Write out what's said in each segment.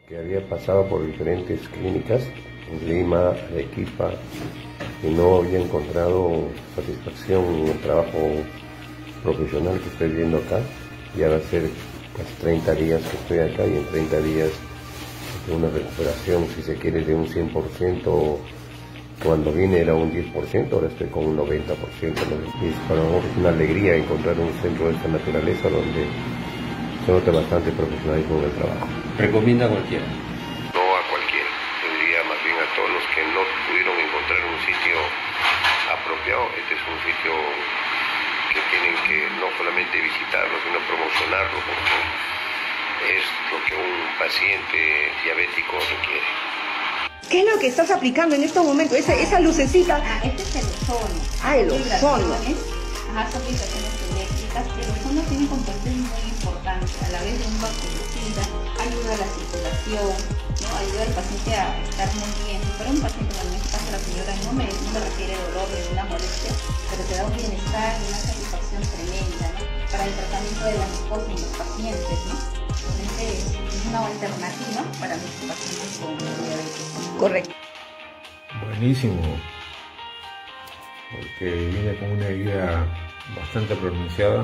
que había pasado por diferentes clínicas en Lima, Arequipa, y no había encontrado satisfacción en el trabajo profesional que estoy viendo acá. Ya va a ser casi 30 días que estoy acá, y en 30 días de una recuperación, si se quiere, de un 100%. Cuando vine era un 10%, ahora estoy con un 90%. Y es para nosotros una alegría encontrar un centro de esta naturaleza donde se nota bastante profesionalismo en el trabajo. ¿Recomienda a cualquiera? No a cualquiera, yo diría más bien a todos los que no pudieron encontrar un sitio apropiado. Este es un sitio que tienen que no solamente visitarlo, sino promocionarlo, porque es lo que un paciente diabético requiere. ¿Qué es lo que estás aplicando en estos momentos? Esa lucecita. Este es el ozono. El ozono. Son vibraciones eléctricas. El ozono tiene componentes muy importantes. A la vez de un bactericida, ayuda a la circulación, ¿no? Ayuda al paciente a estar muy bien. Para un paciente, en este caso la señora, no me refiere dolor ni una molestia, pero te da un bienestar y una satisfacción tremenda, ¿no? Para el tratamiento de la micosis en los pacientes, ¿no? Entonces es una alternativa para los pacientes con diabetes. Correcto. Buenísimo, porque viene con una herida bastante pronunciada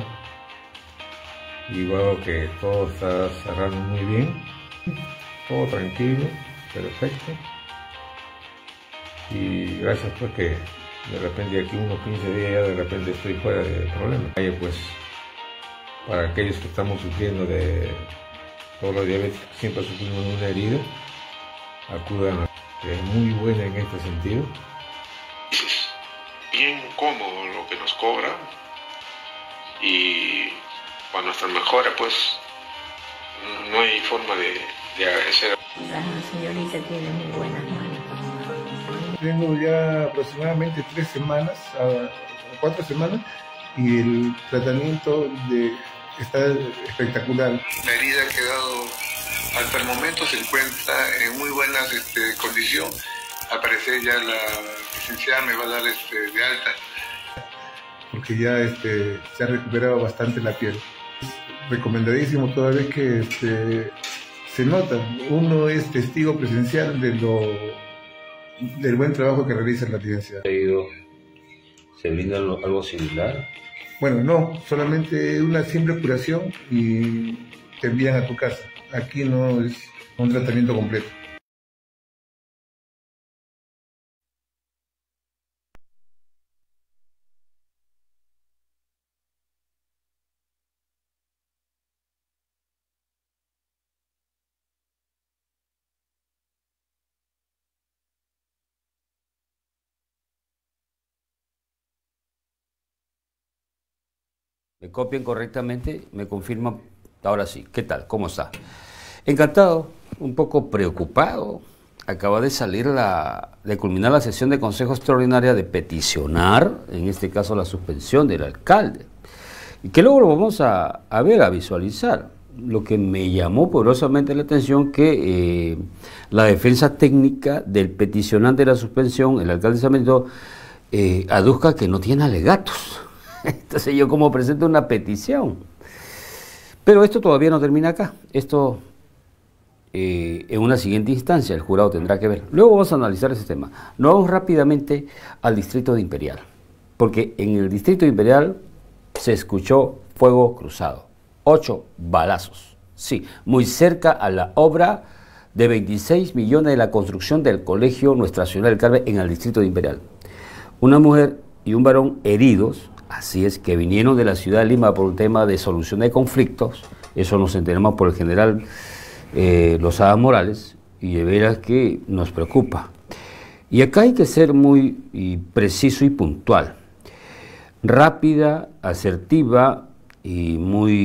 y veo que todo está cerrando muy bien, todo tranquilo, perfecto, y gracias pues que de repente aquí unos 15 días ya de repente estoy fuera de problemas. Pues para aquellos que estamos sufriendo de todos los diabetes, siempre sufrimos de una herida, acudan a que es muy buena en este sentido. Bien cómodo lo que nos cobra, y cuando está mejora pues no hay forma de agradecer. La señorita tiene muy buenas manos. Tengo ya aproximadamente 3 semanas, 4 semanas, y el tratamiento está espectacular. La herida ha quedado, hasta el momento se encuentra en muy buenas condición. Al parecer ya la licenciada me va a dar de alta. Porque ya se ha recuperado bastante la piel. Es recomendadísimo toda vez que se nota. Uno es testigo presencial del buen trabajo que realiza la licenciada. ¿Se brinda algo similar? Bueno, no, solamente una simple curación y te envían a tu casa. Aquí no es un tratamiento completo. Me copian correctamente, me confirman. Ahora sí, ¿qué tal? ¿Cómo está? Encantado, un poco preocupado. Acaba de salir de culminar la sesión de consejo extraordinaria de peticionar, en este caso, la suspensión del alcalde. Y que luego lo vamos a ver, a visualizar. Lo que me llamó poderosamente la atención, que la defensa técnica del peticionante de la suspensión, el alcalde de San Benito, aduzca que no tiene alegatos. Entonces yo como presento una petición. Pero esto todavía no termina acá. Esto en una siguiente instancia el jurado tendrá que ver. Luego vamos a analizar ese tema. Nos vamos rápidamente al distrito de Imperial. Porque en el distrito de Imperial se escuchó fuego cruzado. 8 balazos. Sí, muy cerca a la obra de 26 millones de la construcción del colegio Nuestra Señora del Carmen en el distrito de Imperial. Una mujer y un varón heridos. Así es, que vinieron de la ciudad de Lima por un tema de solución de conflictos. Eso nos enteramos por el general Lozada Morales, y de veras que nos preocupa. Y acá hay que ser muy preciso y puntual. Rápida, asertiva y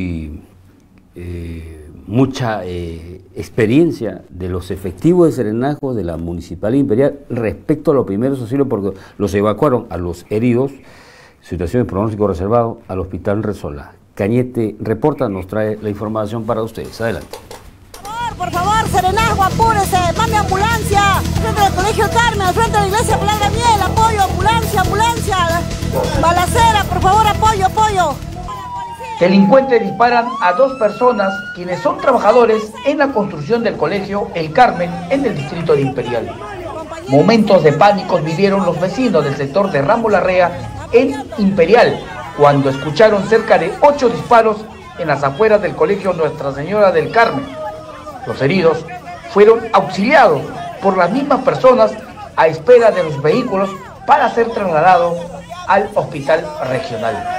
mucha experiencia de los efectivos de serenazgo de la Municipalidad Imperial respecto a los primeros auxilios, porque los evacuaron a los heridos, situación de pronóstico reservado, al hospital Resolá. Cañete reporta, nos trae la información para ustedes. Adelante. Por favor, serenazgo, apúrese, mande ambulancia, frente al Colegio Carmen, frente a la iglesia Palabra Miel, apoyo, ambulancia, balacera, por favor, apoyo. Delincuentes disparan a 2 personas quienes son trabajadores en la construcción del colegio El Carmen en el distrito de Imperial. Momentos de pánico vivieron los vecinos del sector de Ramos Larrea en Imperial cuando escucharon cerca de 8 disparos en las afueras del colegio Nuestra Señora del Carmen. Los heridos fueron auxiliados por las mismas personas a espera de los vehículos para ser trasladados al hospital regional.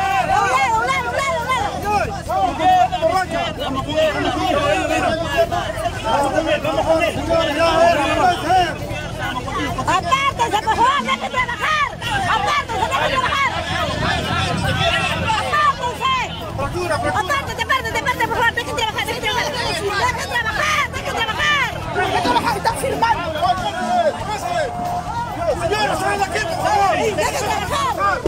¡Apártense, por favor! ¡Dejen trabajar! ¡Apártense, dejen trabajar! ¡Apártense! ¡Apártense, por favor! ¡Dejen trabajar, dejen trabajar! ¡Dejen trabajar, dejen trabajar! ¡Dejen trabajar! ¡Están firmando! ¡Señora, salen de aquí, por favor! ¡Dejen trabajar!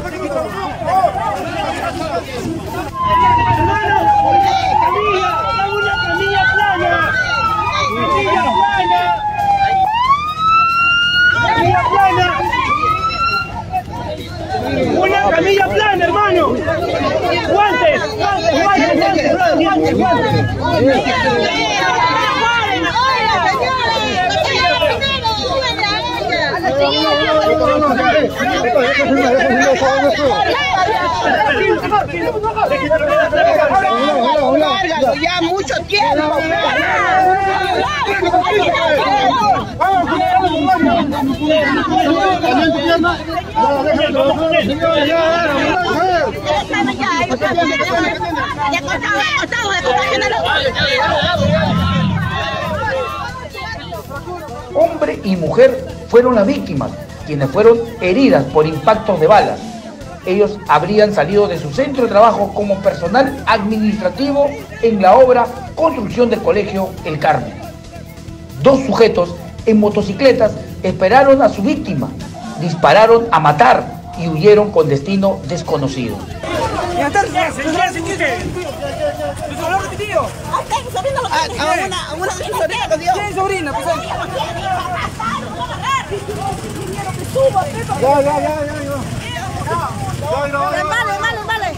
¡Una camilla plana, hermano! ¡Guantes! ¡Ya mucho tiempo! Hombre y mujer fueron las víctimas, quienes fueron heridas por impactos de balas. Ellos habrían salido de su centro de trabajo como personal administrativo en la obra construcción del colegio El Carmen. 2 sujetos en motocicletas esperaron a su víctima, dispararon a matar y huyeron con destino desconocido. Vale.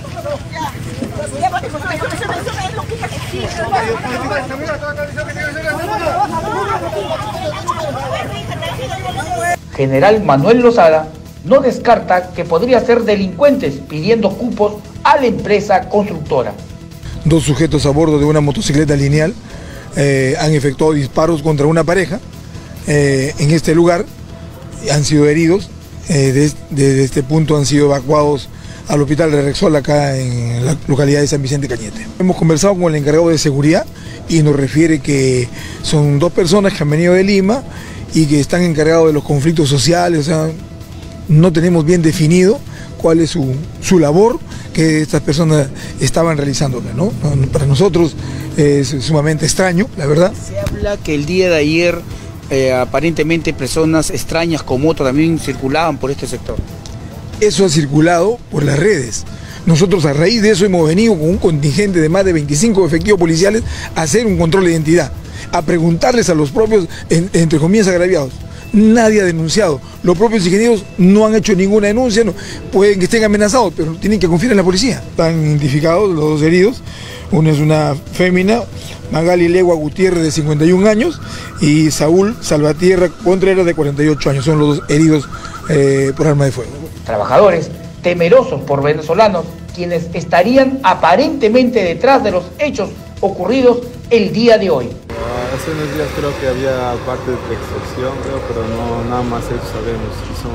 General Manuel Lozada no descarta que podría ser delincuentes pidiendo cupos a la empresa constructora. 2 sujetos a bordo de una motocicleta lineal han efectuado disparos contra una pareja en este lugar, han sido heridos, desde este punto han sido evacuados al hospital de Rexol acá en la localidad de San Vicente Cañete. Hemos conversado con el encargado de seguridad y nos refiere que son 2 personas que han venido de Lima y que están encargados de los conflictos sociales, o sea, no tenemos bien definido cuál es su labor que estas personas estaban realizando acá, ¿no? Para nosotros es sumamente extraño, la verdad. Se habla que el día de ayer aparentemente personas extrañas con moto también circulaban por este sector. Eso ha circulado por las redes. Nosotros a raíz de eso hemos venido con un contingente de más de 25 efectivos policiales a hacer un control de identidad, a preguntarles a los propios, entre comillas, agraviados. Nadie ha denunciado. Los propios ingenieros no han hecho ninguna denuncia, no, pueden que estén amenazados, pero tienen que confiar en la policía. Están identificados los 2 heridos. Uno es una fémina, Magali Legua Gutiérrez, de 51 años, y Saúl Salvatierra Contreras, de 48 años. Son los 2 heridos por arma de fuego. Trabajadores temerosos por venezolanos, quienes estarían aparentemente detrás de los hechos ocurridos el día de hoy. Hace unos días creo que había parte de extorsión, pero no nada más eso sabemos.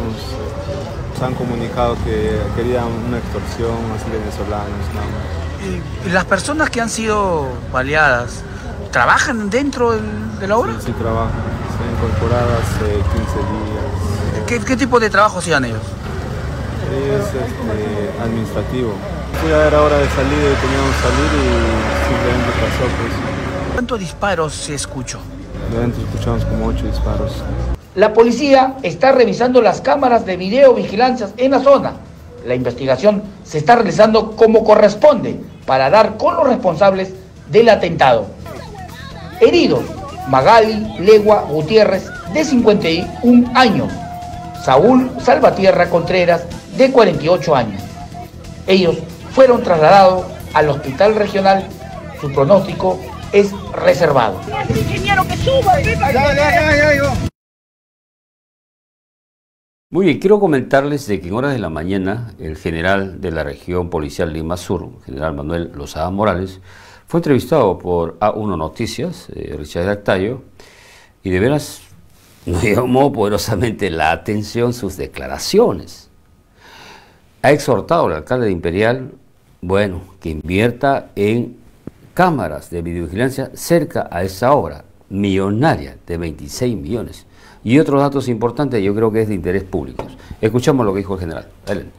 Nos han comunicado que querían una extorsión así venezolanos, nada más. ¿Y las personas que han sido baleadas trabajan dentro de la obra? Sí, trabajan. Se han incorporado hace 15 días. ¿Qué tipo de trabajo hacían ellos? Es administrativo. Fui a ver ahora de salida y teníamos que salir y simplemente pasó pues. ¿Cuántos disparos se escuchó? De adentro escuchamos como 8 disparos. La policía está revisando las cámaras de videovigilancia en la zona. La investigación se está realizando como corresponde para dar con los responsables del atentado. Heridos, Magali Legua Gutiérrez, de 51 años. Saúl Salvatierra Contreras, de 48 años. Ellos fueron trasladados al hospital regional, su pronóstico es reservado. Ingeniero, que suba. Muy bien, quiero comentarles de que en horas de la mañana el general de la región policial Lima Sur, general Manuel Lozada Morales, fue entrevistado por A1 Noticias, Richard Artayo, y de veras nos llamó poderosamente la atención sus declaraciones. Ha exhortado al alcalde de Imperial, bueno, que invierta en cámaras de videovigilancia cerca a esa obra millonaria de 26 millones. Y otros datos importantes, yo creo que es de interés público. Escuchamos lo que dijo el general. Adelante.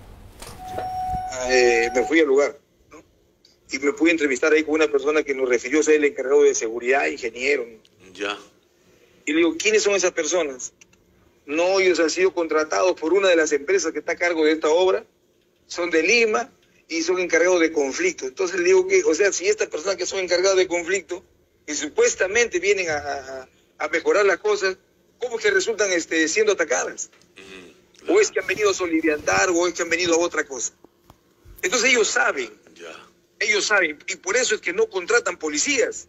Me fui al lugar, ¿no? Y me pude entrevistar ahí con una persona que nos refirió ser el encargado de seguridad, ingeniero. Ya. Y le digo, ¿quiénes son esas personas? No, ellos han sido contratados por una de las empresas que está a cargo de esta obra, son de Lima y son encargados de conflicto. Entonces le digo que, o sea, si estas personas que son encargadas de conflicto, que supuestamente vienen a mejorar las cosas, ¿cómo que resultan siendo atacadas? O es que han venido a soliviantar, o es que han venido a otra cosa. Entonces ellos saben, y por eso es que no contratan policías.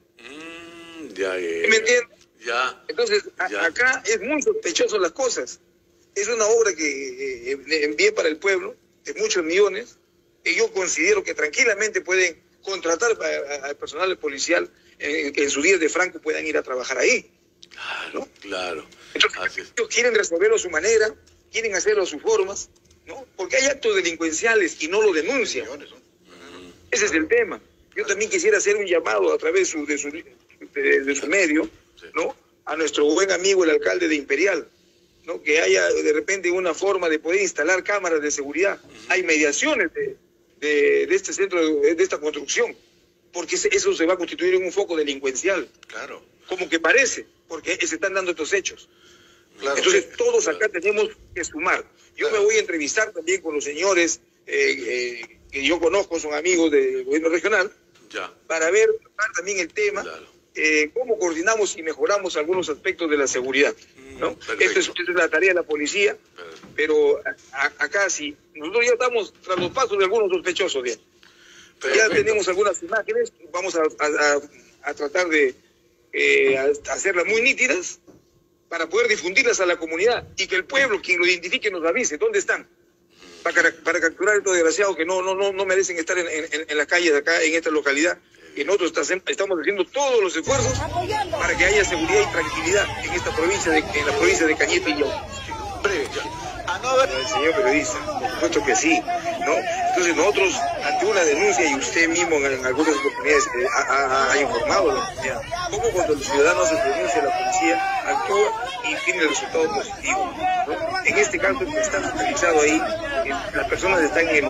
¿Me entiendes? Entonces, acá es muy sospechoso las cosas. Es una obra que envié para el pueblo, de muchos millones, y yo considero que tranquilamente pueden contratar al personal policial que en sus días de Franco puedan ir a trabajar ahí. Claro, claro. Entonces, ellos quieren resolverlo a su manera, quieren hacerlo a sus formas, ¿no? Porque hay actos delincuenciales y no lo denuncian. Ese es el tema. Yo también quisiera hacer un llamado a través de su medio, ¿no? A nuestro buen amigo el alcalde de Imperial, ¿no? Que haya de repente una forma de poder instalar cámaras de seguridad. Hay mediaciones de este centro, de esta construcción, porque eso se va a constituir en un foco delincuencial. Claro. Como que parece, porque se están dando estos hechos. Claro, entonces todos acá tenemos que sumar. Yo me voy a entrevistar también con los señores que yo conozco, son amigos del gobierno regional, para ver también el tema, cómo coordinamos y mejoramos algunos aspectos de la seguridad, ¿no? Esta es la tarea de la policía, pero acá sí, nosotros ya estamos tras los pasos de algunos sospechosos, bien. Ya tenemos algunas imágenes, vamos a tratar de hacerlas muy nítidas para poder difundirlas a la comunidad y que el pueblo, quien lo identifique, nos avise dónde están para capturar a estos desgraciados que no merecen estar en las calles de acá, en esta localidad. Y nosotros estamos haciendo todos los esfuerzos para que haya seguridad y tranquilidad en esta provincia, en la provincia de Cañete y Yauco. Breve. El señor periodista, por supuesto que sí, ¿no? Entonces nosotros, ante una denuncia, y usted mismo en algunas oportunidades ha informado a la comunidad, cómo cuando el ciudadano se denuncia, la policía actúa y tiene el resultado positivo, ¿no? En este caso está focalizado ahí, las personas están en el...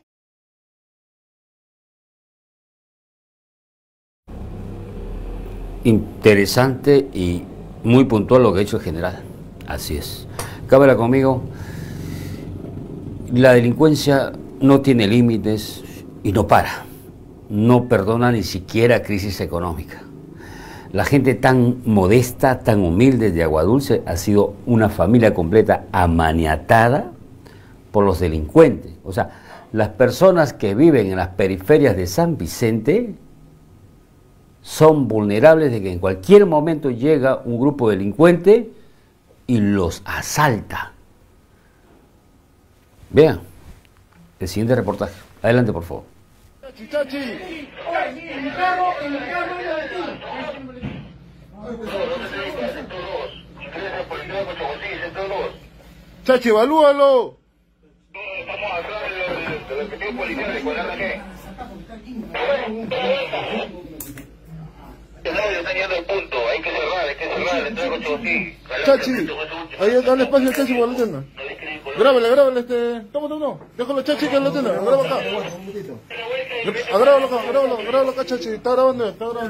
Interesante y muy puntual lo que ha hecho el general. Así es. Cámara conmigo. La delincuencia no tiene límites y no para. No perdona ni siquiera crisis económica. La gente tan modesta, tan humilde de Aguadulce ha sido una familia completa amaniatada por los delincuentes. O sea, las personas que viven en las periferias de San Vicente son vulnerables de que en cualquier momento llega un grupo delincuente y los asalta. Vean el siguiente reportaje. Adelante, por favor. Chachi, evalúalo. Estamos atrás del objetivo policial, ¿recuerdan qué? Está llegando al punto, hay que cerrar, le traigo Chosí. Chachi, ahí dale espacio al Chachi por la tienda. Grábale, toma, déjalo Chachi que lo tienda, graba acá. Grábalo acá Chachi, está grabando.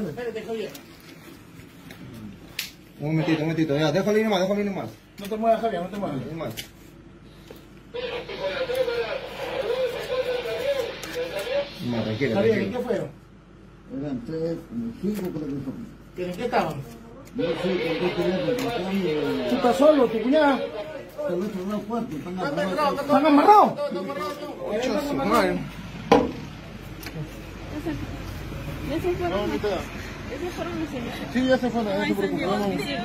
Un momentito, ya, déjalo ahí nomás. No te muevas, Javier, no te muevas. No, tranquilo. Javier, ¿qué fue? Eran 3, 5 creo que son. ¿En qué estaban? No sé, con qué ¿Tú estás solo, tu cuñada? ¿Están amarrados? Ya se fueron. No, mamita. Ya se fueron los señores. Sí, ya se fueron, no se preocupe. Ya, no te preocupes.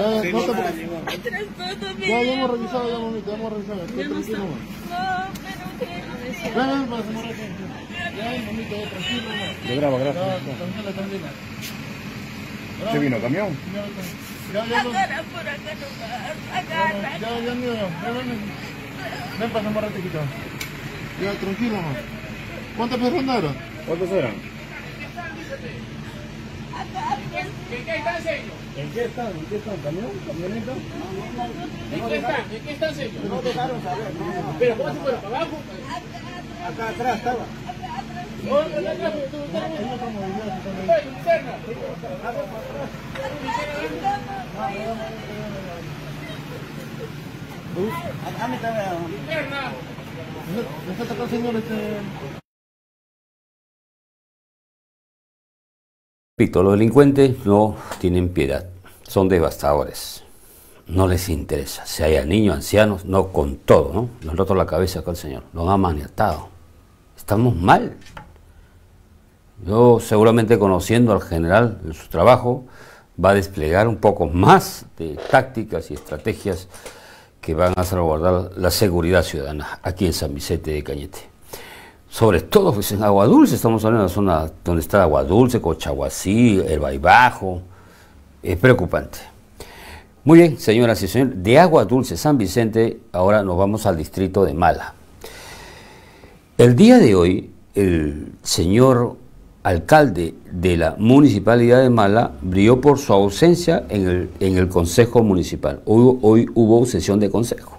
Ya hemos revisado, ya, mamita, ya hemos revisado. Estoy tranquilo, mamá. No, pero que... Ven, para se muera. Ya, mamita, ya, tranquilo, mamá. Le graba, gracias. Tranquila. ¿Usted vino camión? Ya, Agarra por acá nomás, agarra. Ya, mío, ven para se muera, chiquita. Ya, tranquilo, mamá. ¿Cuántas personas eran? ¿Cuántos eran? ¿En qué están, señor? ¿En qué están? ¿Camión? ¿Camioneta? ¿En qué están, señor? No dejaron saber. ¿Pero cómo se fueron? ¿Para abajo? Acá atrás estaba. Repito, los delincuentes no tienen piedad, son devastadores, no les interesa, si haya niños, ancianos, no, con todo, ¿no? Nos han roto la cabeza acá el señor, nos ha maniatado, estamos mal. Yo seguramente, conociendo al general en su trabajo, va a desplegar un poco más de tácticas y estrategias que van a salvaguardar la seguridad ciudadana aquí en San Vicente de Cañete. Sobre todo pues en Agua Dulce, estamos hablando de la zona donde está Agua Dulce, Cochahuací, El Baibajo, es preocupante. Muy bien, señoras y señores, de Agua Dulce, San Vicente, ahora nos vamos al distrito de Mala. El día de hoy, el señor alcalde de la municipalidad de Mala brilló por su ausencia en el consejo municipal. Hoy hubo sesión de consejo.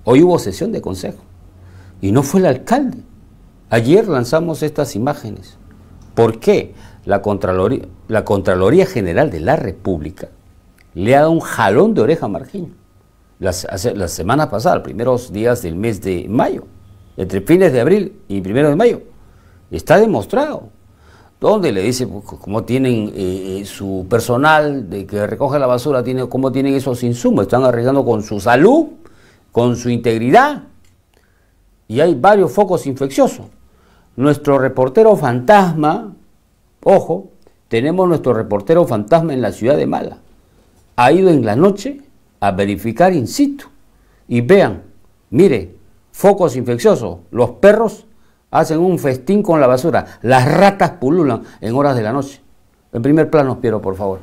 Y no fue el alcalde. Ayer lanzamos estas imágenes. ¿Por qué? La Contraloría General de la República le ha dado un jalón de oreja a Marqueño. La semana pasada, los primeros días del mes de mayo, entre fines de abril y primeros de mayo, está demostrado. Donde le dice cómo tienen su personal de que recoge la basura, cómo tienen esos insumos, están arriesgando con su salud, con su integridad, y hay varios focos infecciosos. Nuestro reportero fantasma, ojo, tenemos nuestro reportero fantasma en la ciudad de Mala, ha ido en la noche a verificar in situ, y vean, mire, focos infecciosos, los perros hacen un festín con la basura, las ratas pululan en horas de la noche. En primer plano, Piero, por favor.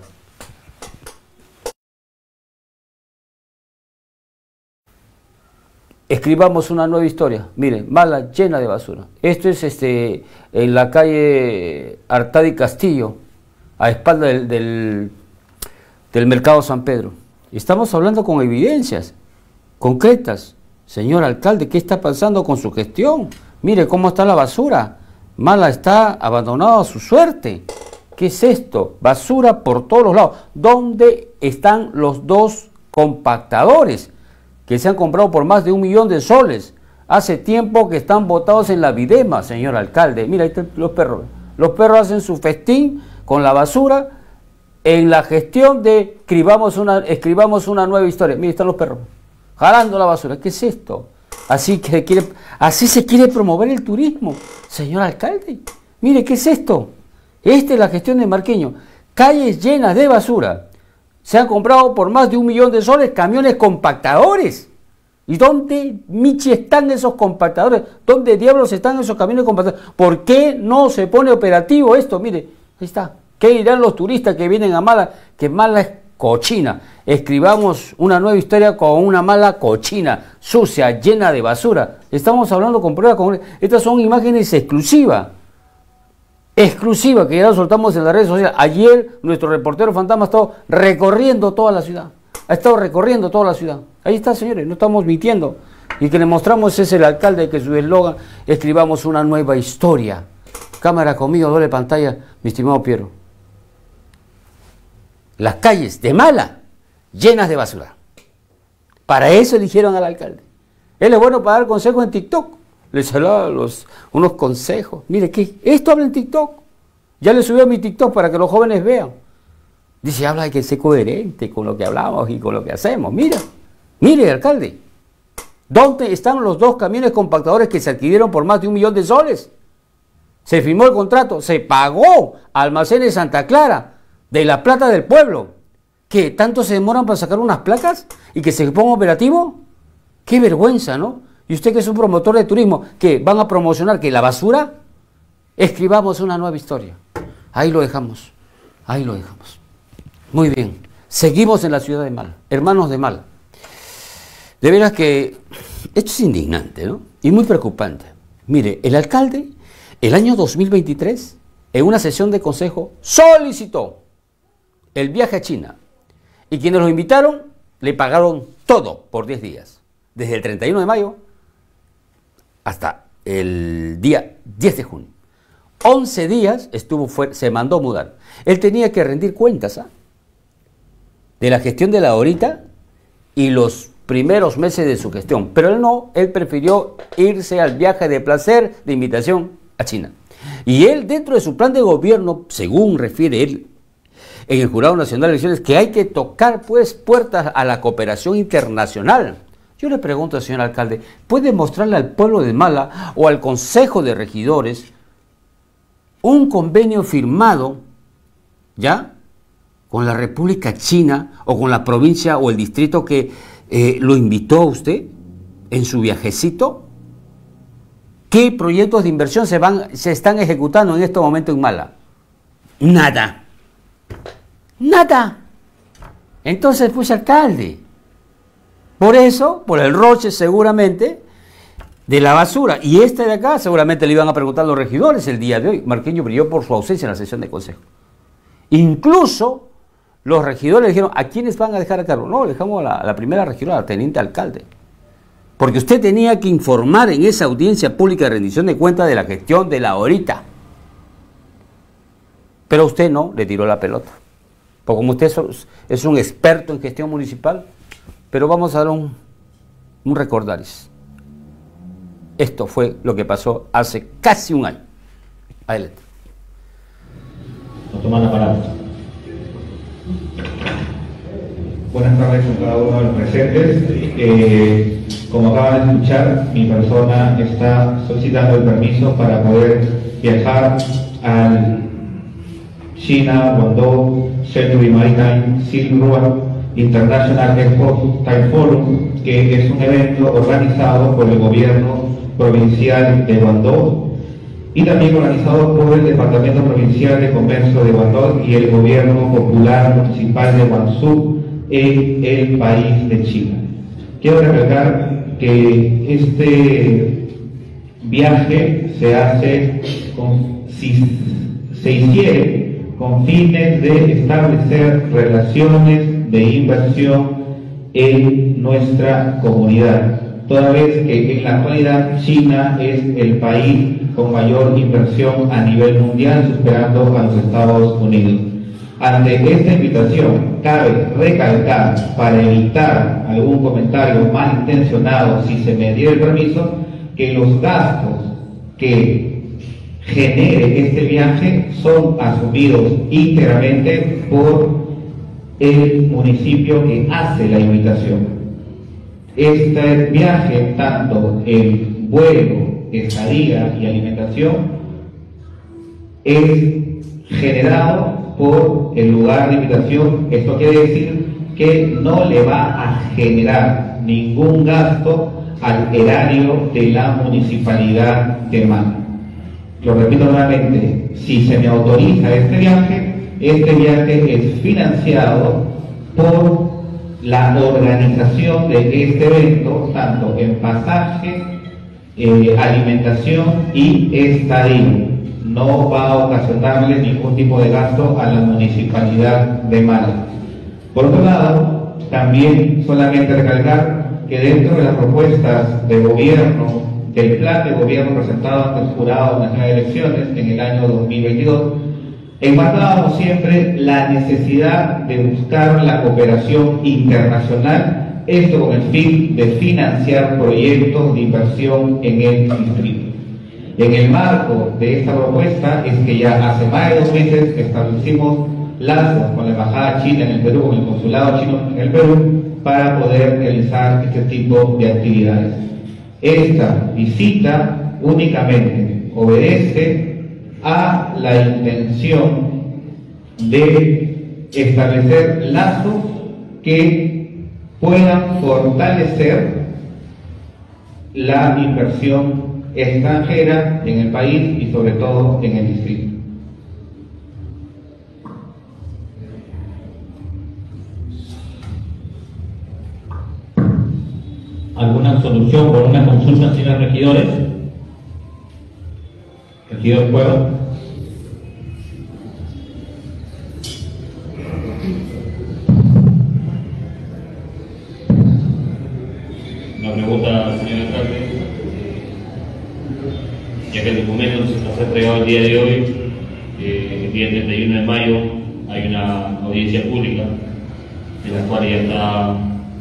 Escribamos una nueva historia. Miren, Mala llena de basura. Esto es en la calle Artadi Castillo, a espalda del Mercado San Pedro. Estamos hablando con evidencias concretas. Señor alcalde, ¿qué está pasando con su gestión? Mire cómo está la basura. Mala está abandonado a su suerte. ¿Qué es esto? Basura por todos los lados. ¿Dónde están los dos compactadores que se han comprado por más de 1 millón de soles? Hace tiempo que están botados en la Videma, señor alcalde. Mira, ahí están los perros. Los perros hacen su festín con la basura en la gestión de escribamos una nueva historia. Mira, están los perros jalando la basura. ¿Qué es esto? Así se quiere promover el turismo, señor alcalde. Mire, ¿qué es esto? Esta es la gestión de Marqueño. Calles llenas de basura. Se han comprado por más de 1 millón de soles camiones compactadores. ¿Y dónde, Michi, están esos compactadores? ¿Dónde diablos están esos camiones compactadores? ¿Por qué no se pone operativo esto? Mire, ahí está. ¿Qué dirán los turistas que vienen a Mala? Que Mala es cochina. Escribamos una nueva historia con una Mala cochina, sucia, llena de basura. Estamos hablando con pruebas. Estas son imágenes exclusivas que ya lo soltamos en las redes sociales. Ayer nuestro reportero fantasma ha estado recorriendo toda la ciudad. Ahí está, señores, no estamos mintiendo. Y que le mostramos es el alcalde, que su eslogan, escribamos una nueva historia. Cámara conmigo, doble pantalla, mi estimado Piero. Las calles de Mala llenas de basura. Para eso eligieron al alcalde. Él es bueno para dar consejos en TikTok. Les hablaba unos consejos. Mire, esto habla en TikTok. Ya le subió a mi TikTok para que los jóvenes vean. Dice, habla de que sea coherente con lo que hablamos y con lo que hacemos. Mire, alcalde. ¿Dónde están los 2 camiones compactadores que se adquirieron por más de 1 millón de soles? Se firmó el contrato, se pagó a Almacenes Santa Clara de la plata del pueblo. ¿Qué tanto se demoran para sacar unas placas y que se ponga operativo? ¡Qué vergüenza!, ¿no? Y usted, que es un promotor de turismo, que van a promocionar que la basura, escribamos una nueva historia. Ahí lo dejamos, ahí lo dejamos. Muy bien, seguimos en la ciudad de Mala, hermanos de Mala. De veras que esto es indignante, ¿no? Y muy preocupante. Mire, el alcalde, el año 2023, en una sesión de consejo, solicitó el viaje a China. Y quienes los invitaron, le pagaron todo por 10 días. Desde el 31 de mayo hasta el día 10 de junio. 11 días estuvo fuera, se mandó a mudar. Él tenía que rendir cuentas, ¿ah?, de la gestión de la ahorita y los primeros meses de su gestión. Pero él no, él prefirió irse al viaje de placer de invitación a China. Y él, dentro de su plan de gobierno, según refiere él en el Jurado Nacional de Elecciones, que hay que tocar pues puertas a la cooperación internacional. Yo le pregunto, señor alcalde, ¿puede mostrarle al pueblo de Mala o al Consejo de Regidores un convenio firmado, ya, con la República China o con la provincia o el distrito que lo invitó a usted en su viajecito? ¿Qué proyectos de inversión se están ejecutando en este momento en Mala? Nada. Nada. Entonces, pues, alcalde, por eso, por el roche seguramente de la basura, y este de acá seguramente le iban a preguntar a los regidores el día de hoy. Marqueño brilló por su ausencia en la sesión de consejo. Incluso los regidores le dijeron, ¿a quiénes van a dejar a cargo? No, le dejamos a la primera regidora, al teniente alcalde. Porque usted tenía que informar en esa audiencia pública de rendición de cuentas de la gestión de la ahorita. Pero usted no, le tiró la pelota. Porque como usted es un experto en gestión municipal, pero vamos a dar un recordaris. Esto fue lo que pasó hace casi un año. Adelante. No toman la palabra. Buenas tardes a cada uno de los presentes. Como acaban de escuchar, mi persona está solicitando el permiso para poder viajar al China Guangdong Century Maritime Silk Road International Export Time Forum, que es un evento organizado por el gobierno provincial de Guangdong y también organizado por el Departamento Provincial de Comercio de Guangdong y el Gobierno Popular Municipal de Guangzhou en el país de China. Quiero recalcar que este viaje se hiciere con fines de establecer relaciones de inversión en nuestra comunidad, toda vez que en la actualidad China es el país con mayor inversión a nivel mundial, superando a los Estados Unidos. Ante esta invitación, cabe recalcar, para evitar algún comentario malintencionado si se me diera el permiso, que los gastos que genere este viaje son asumidos íntegramente por el municipio que hace la invitación. Este viaje, tanto el vuelo, estadía y alimentación, es generado por el lugar de invitación. Esto quiere decir que no le va a generar ningún gasto al erario de la municipalidad de Mala. Lo repito nuevamente, si se me autoriza este viaje es financiado por la organización de este evento, tanto en pasaje, alimentación y estadía. No va a ocasionarle ningún tipo de gasto a la municipalidad de Mala. Por otro lado, también solamente recalcar que dentro de las propuestas de gobierno, del plan de gobierno presentado ante el Jurado Nacional de Elecciones en el año 2022, enmarcábamos siempre la necesidad de buscar la cooperación internacional, esto con el fin de financiar proyectos de inversión en el distrito. En el marco de esta propuesta es que ya hace más de 2 meses establecimos lazos con la Embajada China en el Perú, con el Consulado Chino en el Perú, para poder realizar este tipo de actividades. Esta visita únicamente obedece a la intención de establecer lazos que puedan fortalecer la inversión extranjera en el país y sobre todo en el distrito. ¿Alguna solución por una consulta, señores regidores? Regidor Cueva. Una pregunta, señor alcalde. Ya que el documento se nos ha entregado el día de hoy, el día 31 de mayo hay una audiencia pública en la cual ya está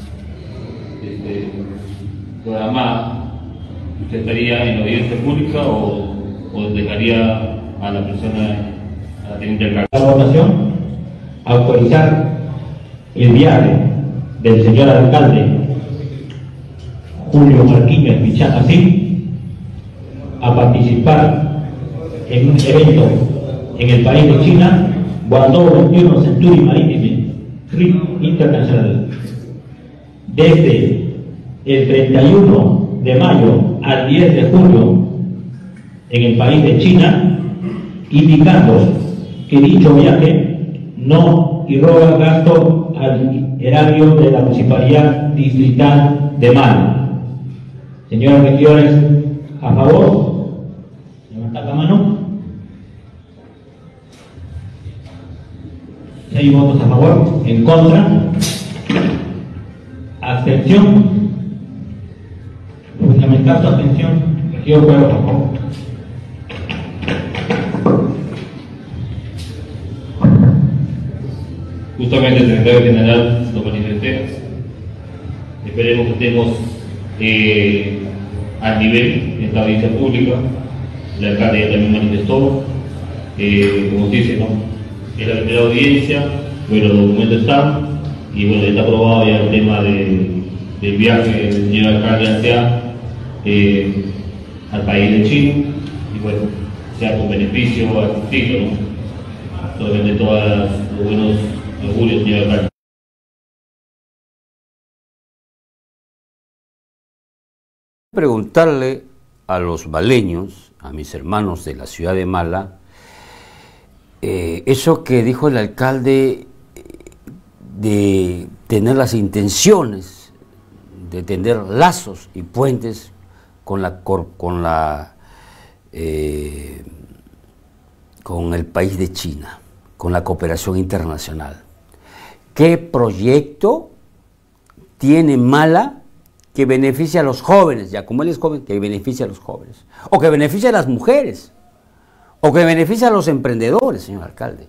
programada. ¿Usted estaría en la audiencia pública o dejaría a la persona, a la teniente alcalde? La votación, autorizar el viaje del señor alcalde Julio Marquíñez Pichacasí a participar en un evento en el país de China, Guangdong 21 Century Maritime Trip Internacional, desde el 31 de mayo al 10 de julio en el país de China, indicando que dicho viaje no irroga gasto al erario de la Municipalidad Distrital de Mala. Señores regidores, ¿a favor? Levanta la mano. 6 votos a favor, en contra, abstención. Fundamental su abstención. Regidor Cueva, por favor. Justamente el secretario general lo manifesté. Esperemos que estemos al nivel de esta audiencia pública. El alcalde ya también manifestó, como se dice, ¿no? Es la primera audiencia, bueno, los documentos están, y bueno, está aprobado ya el tema del viaje del señor alcalde hacia al país de China, y bueno, sea con beneficio al distrito, ¿no? Solamente todos los buenos augurios, señor alcalde. Preguntarle a los maleños, a mis hermanos de la ciudad de Mala, eso que dijo el alcalde de tener las intenciones de tender lazos y puentes con el país de China, con la cooperación internacional. ¿Qué proyecto tiene Mala que beneficia a los jóvenes, ya como él es joven, que beneficia a los jóvenes, o que beneficia a las mujeres, o que beneficia a los emprendedores, señor alcalde?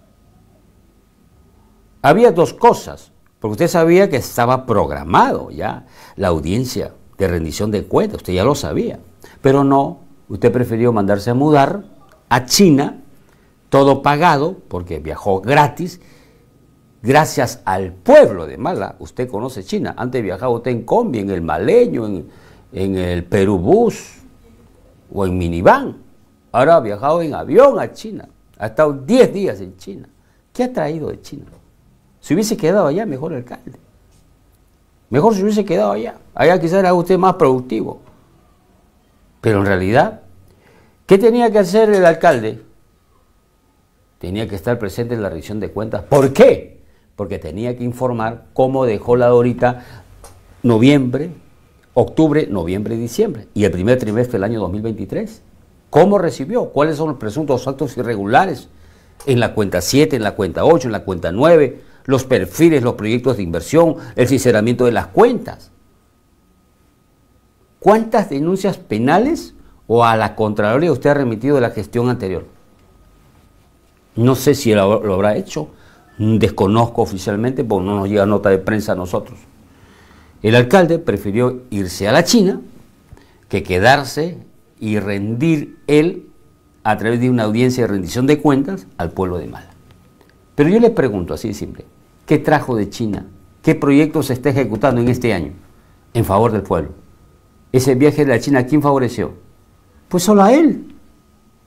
Había dos cosas, porque usted sabía que estaba programado ya la audiencia de rendición de cuentas, usted ya lo sabía, pero no, usted prefirió mandarse a mudar a China, todo pagado, porque viajó gratis, gracias al pueblo de Mala. Usted conoce China, antes viajaba usted en combi, en el Maleño, en el Perubús o en minivan. Ahora ha viajado en avión a China, ha estado 10 días en China. ¿Qué ha traído de China? Si hubiese quedado allá, mejor alcalde. Mejor si hubiese quedado allá. Allá quizás era usted más productivo. Pero en realidad, ¿qué tenía que hacer el alcalde? Tenía que estar presente en la rendición de cuentas. ¿Por qué? Porque tenía que informar cómo dejó la Dorita noviembre, octubre, noviembre y diciembre. Y el primer trimestre del año 2023. ¿Cómo recibió? ¿Cuáles son los presuntos actos irregulares? En la cuenta 7, en la cuenta 8, en la cuenta 9, los perfiles, los proyectos de inversión, el sinceramiento de las cuentas. ¿Cuántas denuncias penales o a la Contraloría usted ha remitido de la gestión anterior? No sé si lo habrá hecho, desconozco oficialmente porque no nos llega nota de prensa a nosotros. El alcalde prefirió irse a la China que quedarse y rendir él a través de una audiencia de rendición de cuentas al pueblo de Mala. Pero yo le pregunto así de simple, ¿qué trajo de China? ¿Qué proyectos se está ejecutando en este año en favor del pueblo? Ese viaje de la China, ¿a quién favoreció? Pues solo a él.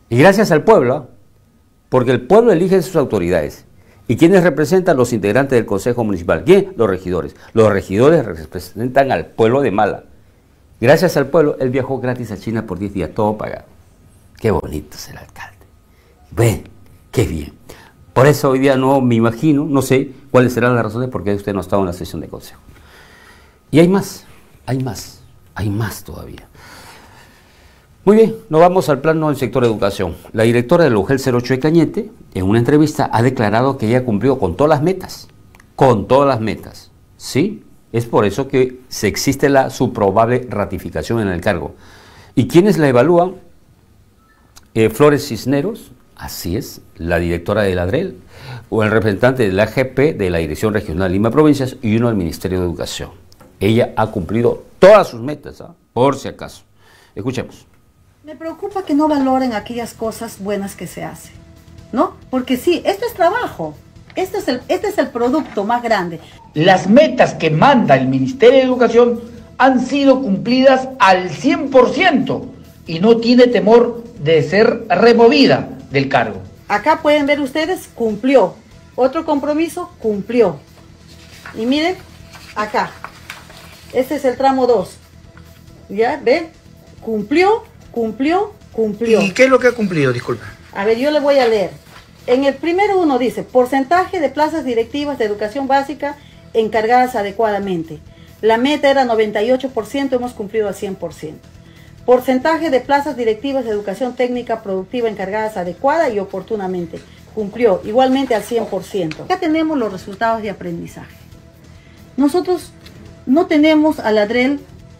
Y gracias al pueblo, porque el pueblo elige sus autoridades. ¿Y quiénes representan? Los integrantes del Consejo Municipal. ¿Quién? Los regidores. Los regidores representan al pueblo de Mala. Gracias al pueblo, él viajó gratis a China por 10 días, todo pagado. Qué bonito es el alcalde. Ven, qué bien. Por eso hoy día no me imagino, no sé cuáles serán las razones por qué usted no estaba en la sesión de consejo. Y hay más todavía. Muy bien, nos vamos al plano del sector de educación. La directora del UGEL 08 de Cañete, en una entrevista, ha declarado que ella cumplió con todas las metas. Con todas las metas. ¿Sí? Es por eso que se existe su probable ratificación en el cargo. ¿Y quiénes la evalúan? Flores Cisneros, así es, la directora del ADREL, o el representante de la AGP de la Dirección Regional Lima Provincias y uno del Ministerio de Educación. Ella ha cumplido todas sus metas, por si acaso. Escuchemos. Me preocupa que no valoren aquellas cosas buenas que se hacen, ¿no? Porque sí, esto es trabajo, este es el producto más grande. Las metas que manda el Ministerio de Educación han sido cumplidas al 100% y no tiene temor de ser removida del cargo. Acá pueden ver ustedes, cumplió. Otro compromiso, cumplió. Y miren, acá. Este es el tramo 2. ¿Ya? ¿Ven? Cumplió. ¿Y qué es lo que ha cumplido? Disculpa. A ver, yo le voy a leer. En el primero uno dice, porcentaje de plazas directivas de educación básica encargadas adecuadamente. La meta era 98%, hemos cumplido al 100%. Porcentaje de plazas directivas de educación técnica productiva encargadas adecuada y oportunamente. Cumplió igualmente al 100%. Acá tenemos los resultados de aprendizaje. Nosotros no tenemos a la ADREL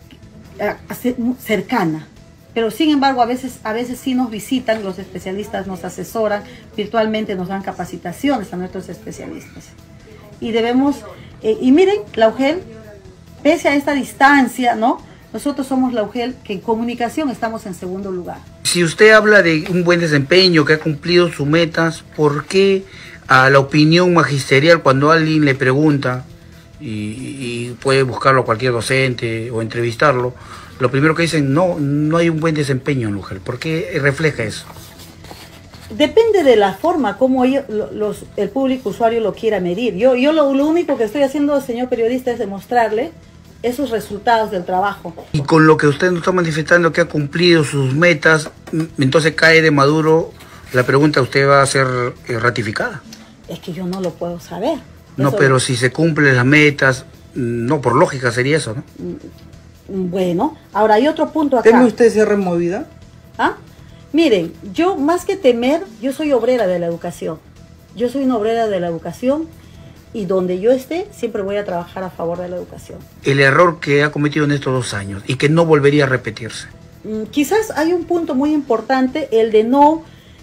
cercana, pero sin embargo a veces sí nos visitan, los especialistas nos asesoran, virtualmente nos dan capacitaciones a nuestros especialistas. Y debemos, y miren, la UGEL, pese a esta distancia, ¿no? Nosotros somos la UGEL que en comunicación estamos en segundo lugar. Si usted habla de un buen desempeño, que ha cumplido sus metas, ¿por qué a la opinión magisterial cuando alguien le pregunta, y puede buscarlo a cualquier docente o entrevistarlo, lo primero que dicen, no hay un buen desempeño en la UGEL? ¿Por qué refleja eso? Depende de la forma como el público usuario lo quiera medir. Yo lo único que estoy haciendo, señor periodista, es demostrarle esos resultados del trabajo. Y con lo que usted nos está manifestando que ha cumplido sus metas, entonces cae de maduro la pregunta, ¿usted va a ser ratificada? Es que yo no lo puedo saber. No, eso, pero si se cumplen las metas, no, por lógica sería eso, ¿no? Bueno, ahora hay otro punto acá. ¿Teme usted ser removida? ¿Ah? Miren, yo más que temer, yo soy obrera de la educación. Yo soy una obrera de la educación y donde yo esté, siempre voy a trabajar a favor de la educación. El error que ha cometido en estos 2 años y que no volvería a repetirse. Quizás hay un punto muy importante, el de no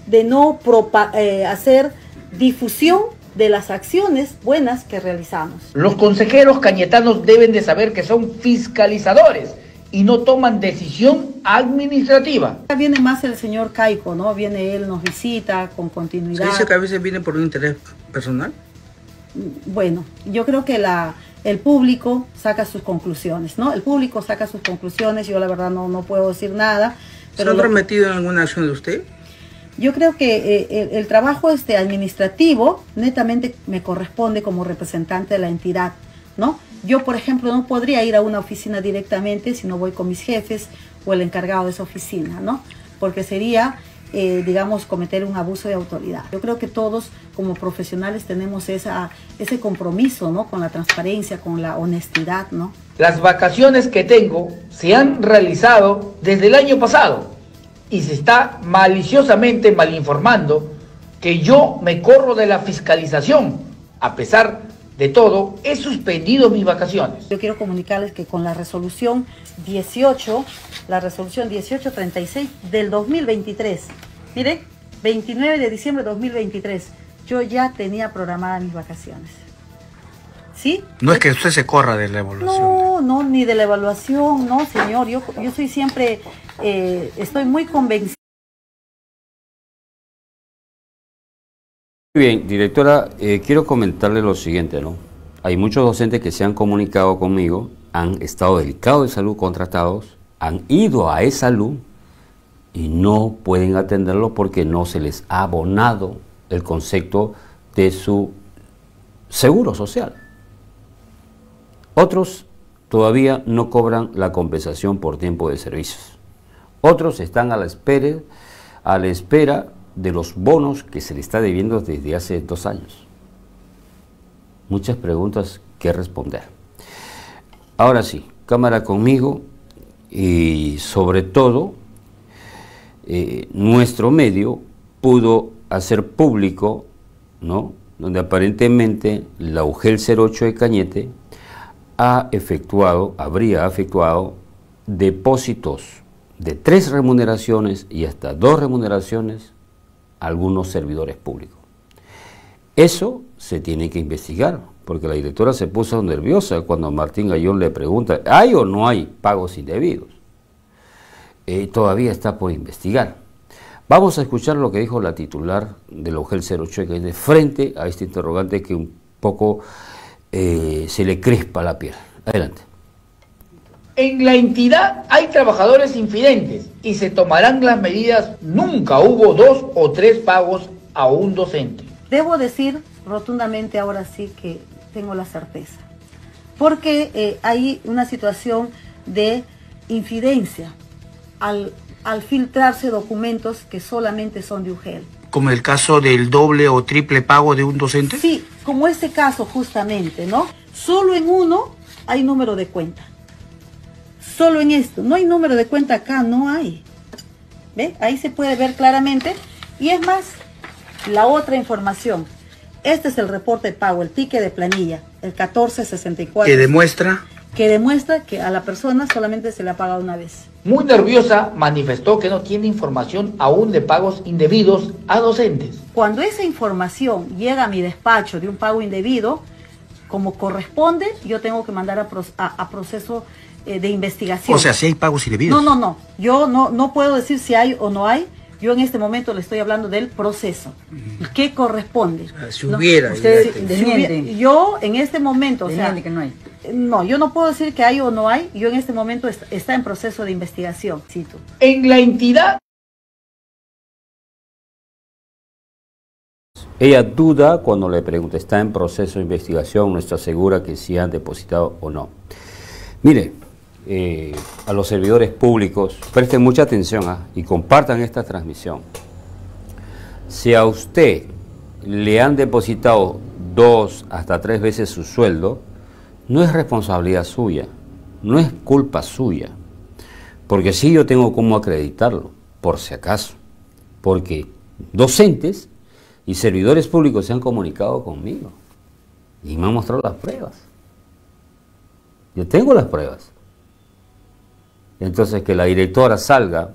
hacer difusión de las acciones buenas que realizamos. Los consejeros cañetanos deben de saber que son fiscalizadores y no toman decisión administrativa. Viene más el señor Caico, ¿no? Viene él, nos visita con continuidad. ¿Se dice que a veces viene por un interés personal? Bueno, yo creo que el público saca sus conclusiones, ¿no? El público saca sus conclusiones, yo la verdad no puedo decir nada. ¿Se han prometido en alguna acción de usted? Yo creo que el trabajo administrativo netamente me corresponde como representante de la entidad, ¿no? Yo, por ejemplo, no podría ir a una oficina directamente si no voy con mis jefes o el encargado de esa oficina, ¿no? Porque sería, digamos, cometer un abuso de autoridad. Yo creo que todos como profesionales tenemos ese compromiso, ¿no? Con la transparencia, con la honestidad, ¿no? Las vacaciones que tengo se han realizado desde el año pasado. Y se está maliciosamente malinformando que yo me corro de la fiscalización. A pesar de todo, he suspendido mis vacaciones. Yo quiero comunicarles que con la resolución 1836 del 2023, miren, 29 de diciembre de 2023, yo ya tenía programadas mis vacaciones. ¿Sí? No es que usted se corra de la evaluación. No, ni de la evaluación, no, señor. Yo soy siempre, estoy muy convencida. Muy bien, directora, quiero comentarle lo siguiente, ¿no? Hay muchos docentes que se han comunicado conmigo, han estado delicados de salud contratados, han ido a E-Salud y no pueden atenderlo porque no se les ha abonado el concepto de su seguro social. Otros todavía no cobran la compensación por tiempo de servicios. Otros están a la espera de los bonos que se le está debiendo desde hace 2 años. Muchas preguntas que responder. Ahora sí, cámara conmigo y sobre todo nuestro medio pudo hacer público, ¿no?, donde aparentemente la UGEL 08 de Cañete habría efectuado depósitos de 3 remuneraciones y hasta 2 remuneraciones a algunos servidores públicos. Eso se tiene que investigar, porque la directora se puso nerviosa cuando Martín Gallón le pregunta, ¿hay o no hay pagos indebidos? Todavía está por investigar. Vamos a escuchar lo que dijo la titular de la UGEL 08 que es frente a este interrogante que un poco se le crispa la piel. Adelante. En la entidad hay trabajadores infidentes y se tomarán las medidas. Nunca hubo 2 o 3 pagos a un docente. Debo decir rotundamente ahora sí que tengo la certeza, porque hay una situación de infidencia al filtrarse documentos que solamente son de UGEL. ¿Como el caso del doble o triple pago de un docente? Sí, como este caso justamente, ¿no? Solo en uno hay número de cuenta. Solo en esto. No hay número de cuenta acá, no hay. ¿Ve? Ahí se puede ver claramente. Y es más, la otra información. Este es el reporte de pago, el ticket de planilla, el 1464. ¿Que demuestra? Que demuestra que a la persona solamente se le ha pagado una vez. Muy nerviosa, manifestó que no tiene información aún de pagos indebidos a docentes. Cuando esa información llega a mi despacho de un pago indebido, como corresponde, yo tengo que mandar a proceso de investigación. O sea, si hay pagos indebidos. No. Yo no puedo decir si hay o no hay. Yo en este momento le estoy hablando del proceso. ¿Qué corresponde? Si hubiera. Yo en este momento, que no hay. No, yo no puedo decir que hay o no hay. Yo en este momento está en proceso de investigación. Cito. En la entidad. Ella duda cuando le pregunta, está en proceso de investigación, no está segura que si han depositado o no. Mire, a los servidores públicos, presten mucha atención y compartan esta transmisión. Si a usted le han depositado 2 hasta 3 veces su sueldo, no es responsabilidad suya, no es culpa suya, porque sí yo tengo cómo acreditarlo, por si acaso, porque docentes y servidores públicos se han comunicado conmigo y me han mostrado las pruebas. Yo tengo las pruebas. Entonces que la directora salga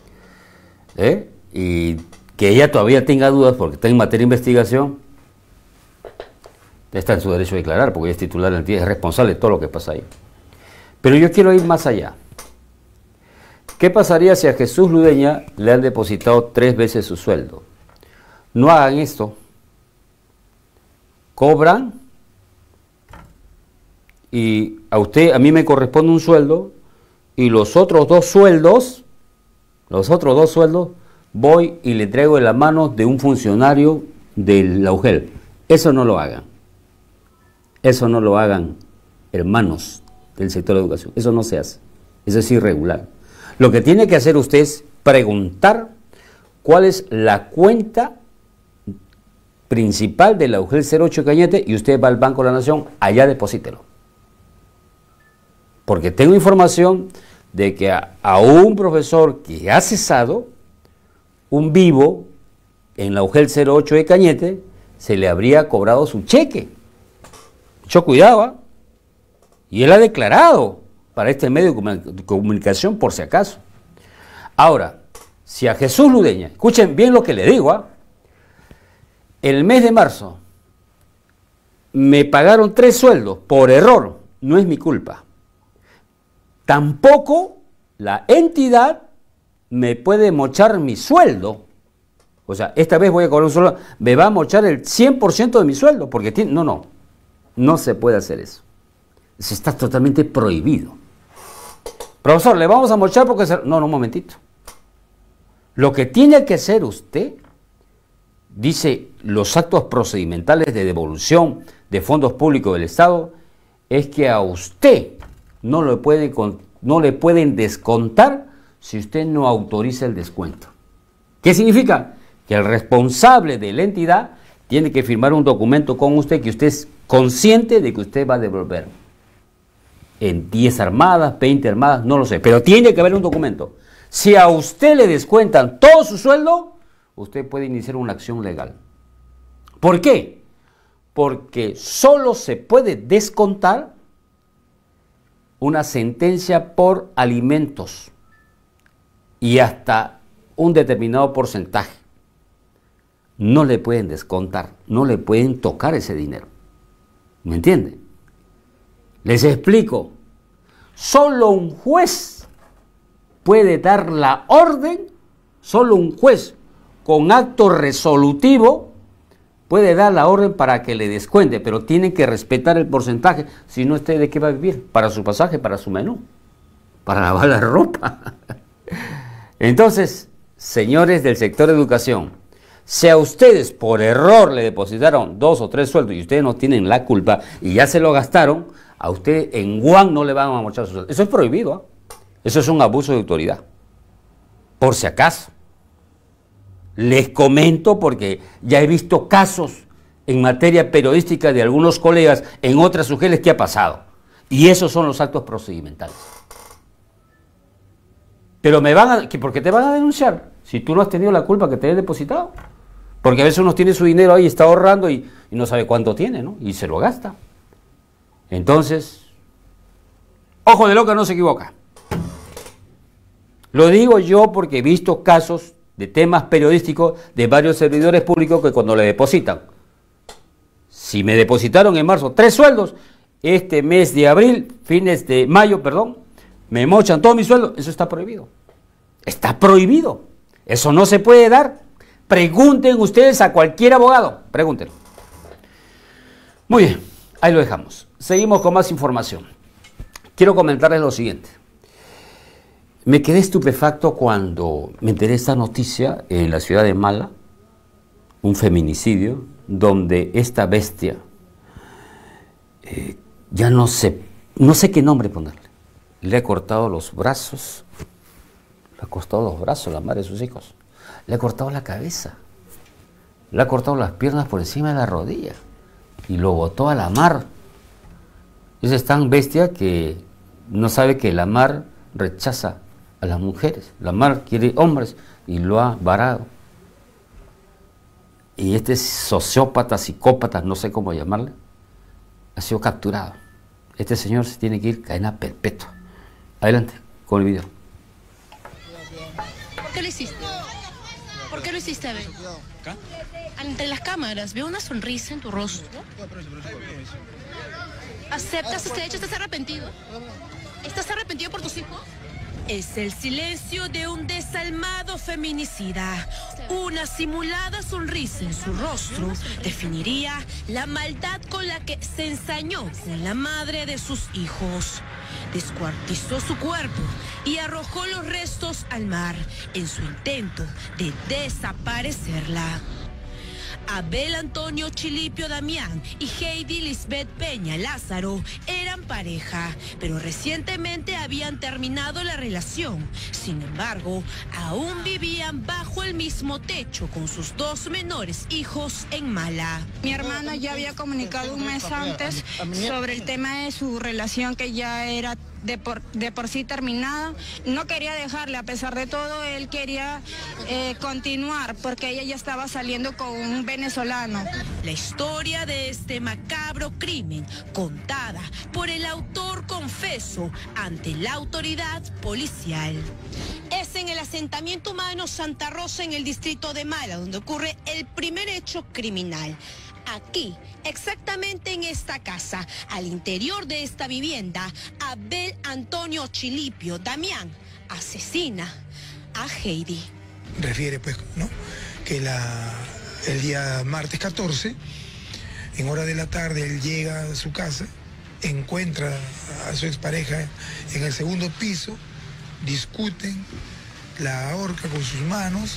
y que ella todavía tenga dudas porque está en materia de investigación, está en su derecho a declarar porque ella es titular de la entidad, es responsable de todo lo que pasa ahí. Pero yo quiero ir más allá. ¿Qué pasaría si a Jesús Ludeña le han depositado 3 veces su sueldo? No hagan esto. Cobran y a mí me corresponde un sueldo y los otros dos sueldos voy y le traigo en la mano de un funcionario de la UGEL. Eso no lo hagan. Eso no lo hagan, hermanos del sector de educación. Eso no se hace. Eso es irregular. Lo que tiene que hacer usted es preguntar cuál es la cuenta principal de la UGEL 08 Cañete y usted va al Banco de la Nación, allá deposítelo. Porque tengo información de que a un profesor que ha cesado, un vivo, en la UGEL 08 de Cañete, se le habría cobrado su cheque. Mucho cuidado, y él ha declarado para este medio de comunicación por si acaso. Ahora, si a Jesús Ludeña, escuchen bien lo que le digo, el mes de marzo me pagaron 3 sueldos por error, no es mi culpa. Tampoco la entidad me puede mochar mi sueldo. O sea, esta vez voy a cobrar un sueldo, me va a mochar el 100% de mi sueldo, porque no se puede hacer eso. Eso está totalmente prohibido. Profesor, le vamos a mochar porque... No, un momentito. Lo que tiene que hacer usted, dice los actos procedimentales de devolución de fondos públicos del Estado, es que a usted no le pueden descontar si usted no autoriza el descuento. ¿Qué significa? Que el responsable de la entidad tiene que firmar un documento con usted que usted es consciente de que usted va a devolver. En 10 armadas, 20 armadas, no lo sé, pero tiene que haber un documento. Si a usted le descuentan todo su sueldo, usted puede iniciar una acción legal. ¿Por qué? Porque solo se puede descontar una sentencia por alimentos y hasta un determinado porcentaje. No le pueden descontar, no le pueden tocar ese dinero. ¿Me entiende? Les explico. Solo un juez puede dar la orden, solo un juez con acto resolutivo puede dar la orden para que le descuente, pero tienen que respetar el porcentaje, si no, ¿usted de qué va a vivir? Para su pasaje, para su menú, para lavar la ropa. Entonces, señores del sector de educación, si a ustedes por error le depositaron 2 o 3 sueldos y ustedes no tienen la culpa y ya se lo gastaron, a usted en Guam no le van a mochar su sueldo. Eso es prohibido, ¿eh? Eso es un abuso de autoridad. Por si acaso. Les comento porque ya he visto casos en materia periodística de algunos colegas en otras UGELs que ha pasado. Y esos son los actos procedimentales. Pero ¿por qué te van a denunciar? Si tú no has tenido la culpa que te hayas depositado. Porque a veces uno tiene su dinero ahí, está ahorrando y no sabe cuánto tiene, ¿no? Y se lo gasta. Entonces, ojo de loca no se equivoca. Lo digo yo porque he visto casos de temas periodísticos de varios servidores públicos que cuando le depositan, si me depositaron en marzo 3 sueldos, este mes de abril, fines de mayo, perdón, me mochan todo mi sueldo, eso está prohibido. Está prohibido. Eso no se puede dar. Pregunten ustedes a cualquier abogado, pregúntenlo. Muy bien, ahí lo dejamos. Seguimos con más información. Quiero comentarles lo siguiente. Me quedé estupefacto cuando me enteré de esta noticia en la ciudad de Mala, un feminicidio, donde esta bestia, ya no sé qué nombre ponerle, le ha cortado los brazos, la madre de sus hijos, le ha cortado la cabeza, le ha cortado las piernas por encima de la rodilla y lo botó a la mar. Esa es tan bestia que no sabe que la mar rechaza a las mujeres. La mar quiere hombres y lo ha varado. Y este sociópata, psicópata, no sé cómo llamarle, ha sido capturado. Este señor se tiene que ir cadena perpetua. Adelante con el video. ¿Por qué lo hiciste? ¿Por qué lo hiciste, Abel? Entre las cámaras veo una sonrisa en tu rostro. ¿Aceptas este hecho? ¿Estás arrepentido? ¿Estás arrepentido por tus hijos? Es el silencio de un desalmado feminicida. Una simulada sonrisa en su rostro definiría la maldad con la que se ensañó con la madre de sus hijos. Descuartizó su cuerpo y arrojó los restos al mar en su intento de desaparecerla. Abel Antonio Chilipio Damián y Heidi Lisbeth Peña Lázaro eran pareja, pero recientemente habían terminado la relación. Sin embargo, aún vivían bajo el mismo techo con sus 2 menores hijos en Mala. Mi hermana ya había comunicado un mes antes sobre el tema de su relación, que ya era de por sí terminada. No quería dejarle, a pesar de todo, él quería continuar porque ella ya estaba saliendo con un venezolano. La historia de este macabro crimen, contada por el autor confeso ante la autoridad policial. Es en el asentamiento humano Santa Rosa, en el distrito de Mala, donde ocurre el primer hecho criminal. Aquí, exactamente en esta casa, al interior de esta vivienda, Abel Antonio Chilipio Damián asesina a Heidi. Refiere, pues, ¿no?, que el día martes 14, en hora de la tarde, él llega a su casa, encuentra a su expareja en el segundo piso, discuten, la ahorca con sus manos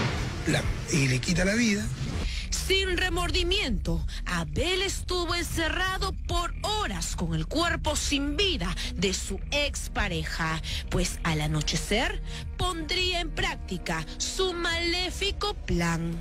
y le quita la vida. Sin remordimiento, Abel estuvo encerrado por horas con el cuerpo sin vida de su expareja, pues al anochecer pondría en práctica su maléfico plan.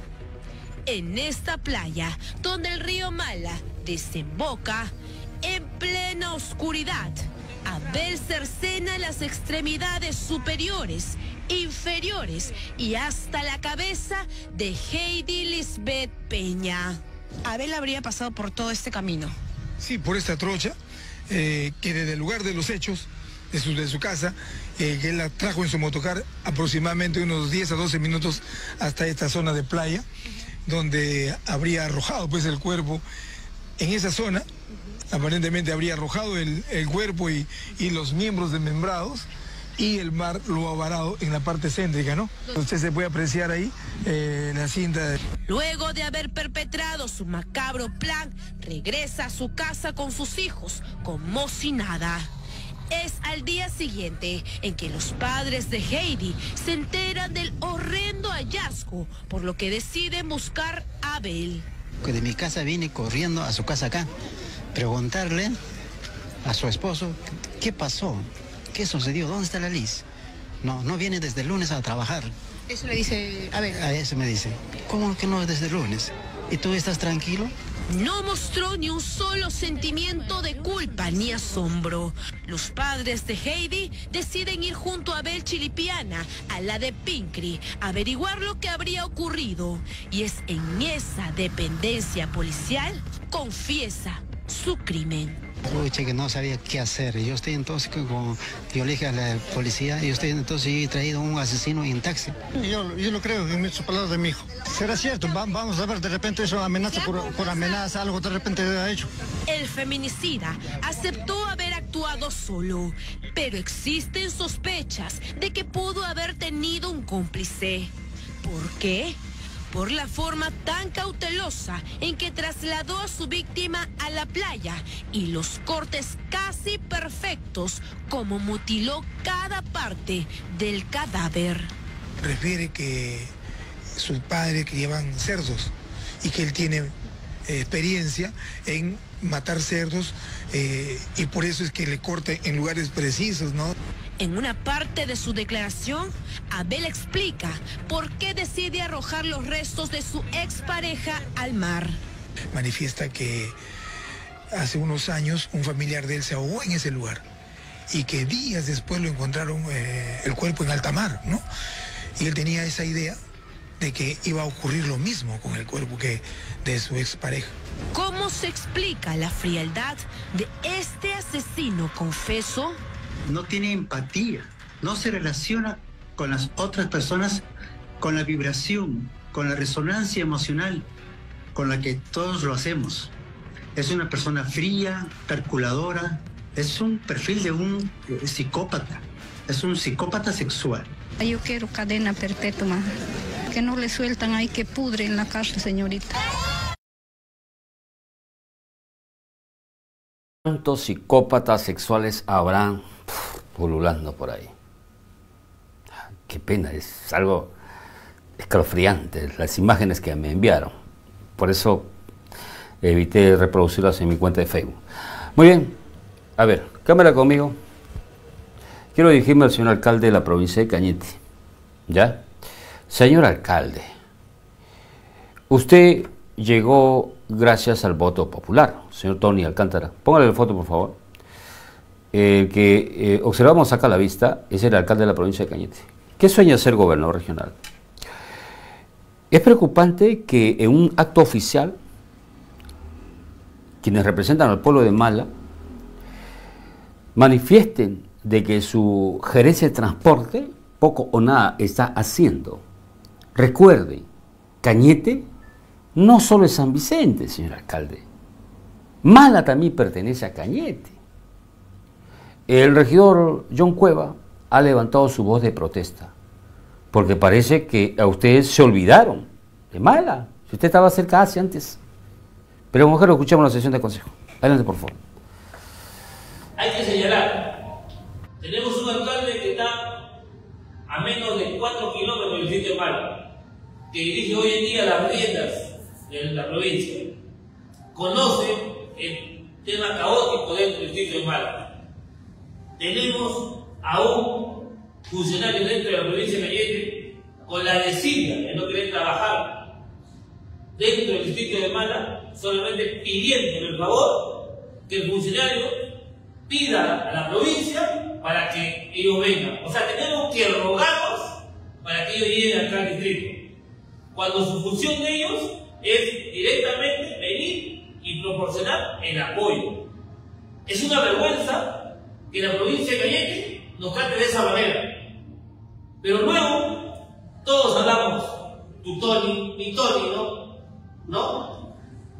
En esta playa, donde el río Mala desemboca, en plena oscuridad, Abel cercena las extremidades superiores, inferiores y hasta la cabeza de Heidi Lisbeth Peña. Abel habría pasado por todo este camino. Sí, por esta trocha, que desde el lugar de los hechos, de su casa, que él la trajo en su motocar aproximadamente unos 10 a 12 minutos hasta esta zona de playa, donde habría arrojado pues el cuerpo en esa zona. Aparentemente habría arrojado el cuerpo y los miembros desmembrados, y el mar lo ha varado en la parte céntrica, ¿no? Usted se puede apreciar ahí la cinta. Luego de haber perpetrado su macabro plan, regresa a su casa con sus hijos como si nada. Es al día siguiente en que los padres de Heidi se enteran del horrendo hallazgo, por lo que deciden buscar a Abel. De mi casa vine corriendo a su casa acá, preguntarle a su esposo qué pasó, qué sucedió, dónde está la Liz. No viene desde el lunes a trabajar. Eso le dice Abel. A eso me dice, ¿cómo que no desde el lunes? ¿Y tú estás tranquilo? No mostró ni un solo sentimiento de culpa ni asombro. Los padres de Heidi deciden ir junto a Abel Chilipiana a la de Pincri a averiguar lo que habría ocurrido. Y es en esa dependencia policial confiesa su crimen. Pucha, que no sabía qué hacer. Yo estoy entonces, yo le dije a la policía, yo estoy entonces he traído un asesino en taxi. Yo no creo en sus palabras de mi hijo. ¿Será cierto? Vamos a ver, de repente eso amenaza por amenaza, algo de repente ha hecho. El feminicida aceptó haber actuado solo, pero existen sospechas de que pudo haber tenido un cómplice. ¿Por qué? Por la forma tan cautelosa en que trasladó a su víctima a la playa y los cortes casi perfectos como mutiló cada parte del cadáver. Refiere que sus padres criaban cerdos y que él tiene experiencia en matar cerdos y por eso es que le corta en lugares precisos, ¿no? En una parte de su declaración, Abel explica por qué decide arrojar los restos de su expareja al mar. Manifiesta que hace unos años un familiar de él se ahogó en ese lugar y que días después lo encontraron el cuerpo en alta mar, ¿no? Y él tenía esa idea de que iba a ocurrir lo mismo con el cuerpo que de su expareja. ¿Cómo se explica la frialdad de este asesino confeso? No tiene empatía, no se relaciona con las otras personas con la vibración, con la resonancia emocional con la que todos lo hacemos. Es una persona fría, calculadora, es un perfil de un psicópata, es un psicópata sexual. Yo quiero cadena perpetua, que no le sueltan ahí, que pudre en la cárcel, señorita. ¿Cuántos psicópatas sexuales habrán pululando por ahí? Qué pena, es algo escalofriante las imágenes que me enviaron. Por eso evité reproducirlas en mi cuenta de Facebook. Muy bien, a ver, cámara conmigo. Quiero dirigirme al señor alcalde de la provincia de Cañete. ¿Ya? Señor alcalde, usted llegó gracias al voto popular, señor Tony Alcántara. Póngale la foto, por favor. El que observamos acá a la vista es el alcalde de la provincia de Cañete. ¿Qué sueña ser gobernador regional? Es preocupante que en un acto oficial, quienes representan al pueblo de Mala manifiesten de que su gerencia de transporte poco o nada está haciendo. Recuerden, Cañete no solo es San Vicente, señor alcalde. Mala también pertenece a Cañete. El regidor John Cueva ha levantado su voz de protesta, porque parece que a ustedes se olvidaron de Mala. Si usted estaba cerca hace antes. Pero mujer, escuchamos la sesión de consejo. Adelante, por favor. Hay que señalar, tenemos un alcalde que está a menos de 4 que dirige hoy en día las riendas de la provincia, conoce el tema caótico dentro del distrito de Mala. Tenemos a un funcionario dentro de la provincia de Cañete con la desidia de no querer trabajar dentro del distrito de Mala, solamente pidiendo el favor que el funcionario pida a la provincia para que ellos vengan. O sea, tenemos que rogarlos para que ellos lleguen acá al distrito, cuando su función de ellos es directamente venir y proporcionar el apoyo. Es una vergüenza que la provincia de Cañete nos trate de esa manera. Pero luego, todos hablamos, tu Tony, mi Tony, ¿no?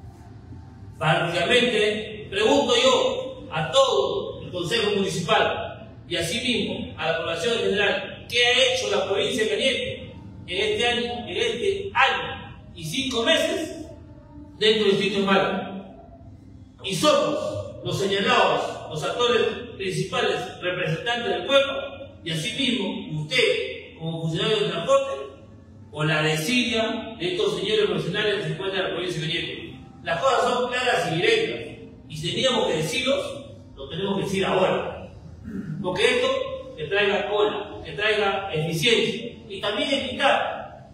Prácticamente, pregunto yo a todo el Consejo Municipal y asimismo a la población en general, ¿qué ha hecho la provincia de Cañete en este año y 5 meses dentro del distrito de Mala? Y somos los señalados, los actores principales, representantes del pueblo, y asimismo usted, como funcionario de transporte, o la desidia de estos señores profesionales que se encuentran en la provincia de Cañete. Las cosas son claras y directas, y si teníamos que decirlos, lo tenemos que decir ahora. Porque esto que traiga cola, que traiga eficiencia, y también invitar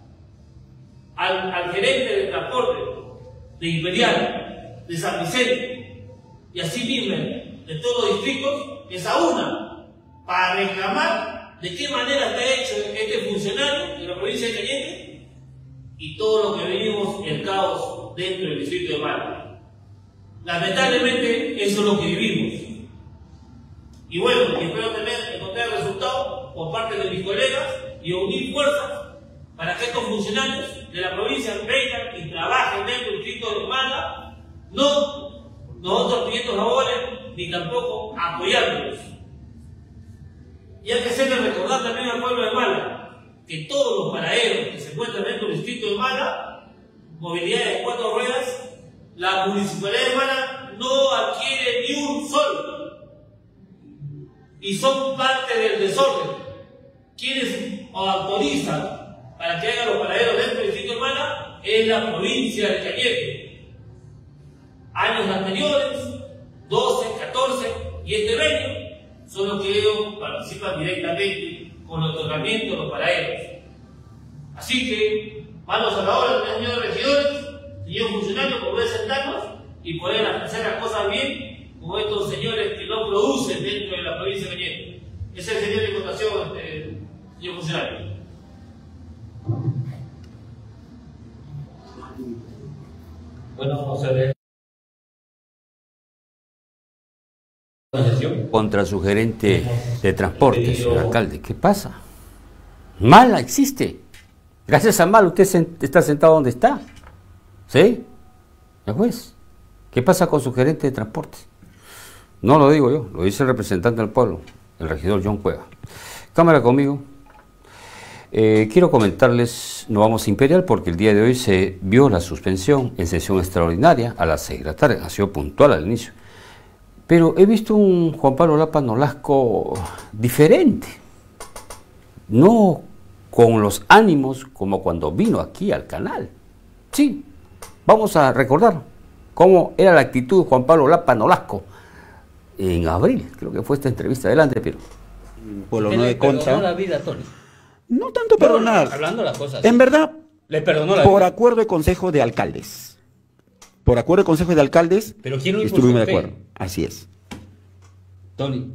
al gerente de transporte de Imperial, de San Vicente, y así mismo de todos los distritos, que se una para reclamar de qué manera está hecho este funcionario de la provincia de Cañete y todo lo que venimos el caos dentro del distrito de Mala. Lamentablemente eso es lo que vivimos. Y bueno, espero encontrar resultados por parte de mis colegas y unir fuerzas para que estos funcionarios de la provincia vengan y trabajen dentro del distrito de Mala, no nosotros pidiendo favores ni tampoco apoyándolos. Y hay que hacerle recordar también al pueblo de Mala que todos los paraderos que se encuentran dentro del distrito de Mala, movilidad de 4 ruedas, la municipalidad de Mala no adquiere ni un solo. Y son parte del desorden. Quienes autorizan para que hagan los paraderos dentro del distrito de Mala es la provincia de Cañete. Años anteriores, 12, 14 y este año, son los que ellos participan directamente con el otorgamiento de los paraderos. Así que, manos a la obra, señores regidores, señores funcionarios, por poder sentarnos y poder hacer las cosas bien con estos señores que no producen dentro de la provincia de Cañete. Ese es el señor de votación, señor funcionario. Bueno, vamos a ver. Contra su gerente de transportes, señor alcalde. ¿Qué pasa? Mala existe. Gracias a Mala usted está sentado donde está. ¿Sí? Ya pues. ¿Qué pasa con su gerente de transportes? No lo digo yo, lo dice el representante del pueblo, el regidor John Cueva. Cámara conmigo. Quiero comentarles, no vamos a Imperial porque el día de hoy se vio la suspensión en sesión extraordinaria a las 6 de la tarde, ha sido puntual al inicio. Pero he visto un Juan Pablo Lapa Nolasco diferente, no con los ánimos como cuando vino aquí al canal. Sí, vamos a recordar cómo era la actitud de Juan Pablo Lapa Nolasco en abril, creo que fue esta entrevista. Adelante, Piero. Por lo no de contra. La vida, Tony. No tanto perdonar. Hablando las cosas. En verdad, le perdonó la por vida. acuerdo de consejo de alcaldes. Por acuerdo de consejo de alcaldes, pero ¿quién lo estuvimos de impulsó? acuerdo. Así es. Tony.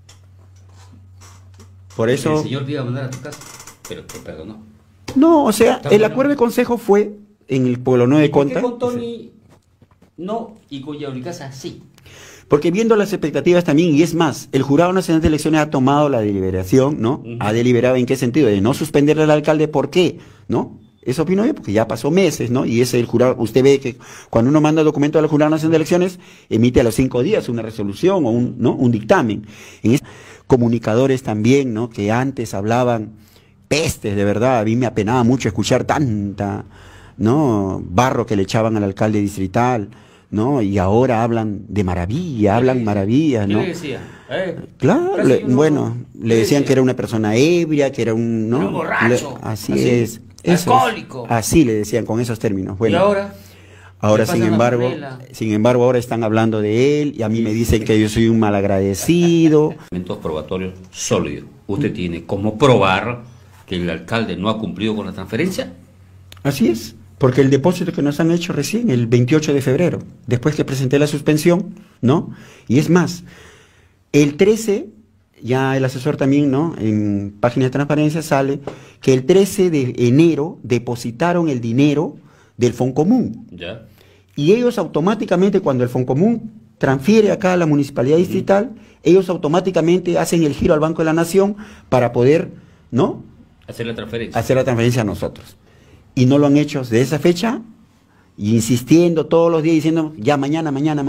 Por eso. El señor te iba a mandar a tu casa, pero te perdonó. No, o sea, el acuerdo de consejo fue en el pueblo no de contra. ¿Por qué con Tony no y con Yauricasa sí? Porque viendo las expectativas también, y es más, el Jurado Nacional de Elecciones ha tomado la deliberación, ¿no? Ha deliberado en qué sentido, de no suspenderle al alcalde, ¿por qué? ¿No? Eso opino yo, porque ya pasó meses, ¿no? Y ese el jurado, usted ve que cuando uno manda documento al Jurado Nacional de Elecciones, emite a los 5 días una resolución o un dictamen. Comunicadores también, ¿no? Que antes hablaban pestes, de verdad, a mí me apenaba mucho escuchar tanta, ¿no? Barro que le echaban al alcalde distrital, ¿no? Y ahora hablan de maravilla, hablan maravillas, ¿no? ¿Qué le decía? Claro, le decían que era una persona ebria, que era un, ¿no? Borracho. Así es. alcohólico. Así le decían con esos términos. Bueno, ¿y ahora? Ahora, sin embargo, ahora están hablando de él y a mí me dicen que yo soy un malagradecido. Elementos probatorios sólidos. ¿Usted tiene cómo probar que el alcalde no ha cumplido con la transferencia? Así es, porque el depósito que nos han hecho recién, el 28 de febrero, después que presenté la suspensión, ¿no? Y es más, el 13, ya el asesor también, ¿no? En página de transparencia sale que el 13 de enero depositaron el dinero del Foncomún. Ya. Y ellos automáticamente, cuando el Foncomún transfiere acá a la Municipalidad Distrital, ellos automáticamente hacen el giro al Banco de la Nación para poder, ¿no? Hacer la transferencia. Hacer la transferencia a nosotros. Y no lo han hecho desde esa fecha, insistiendo todos los días, diciendo, ya mañana.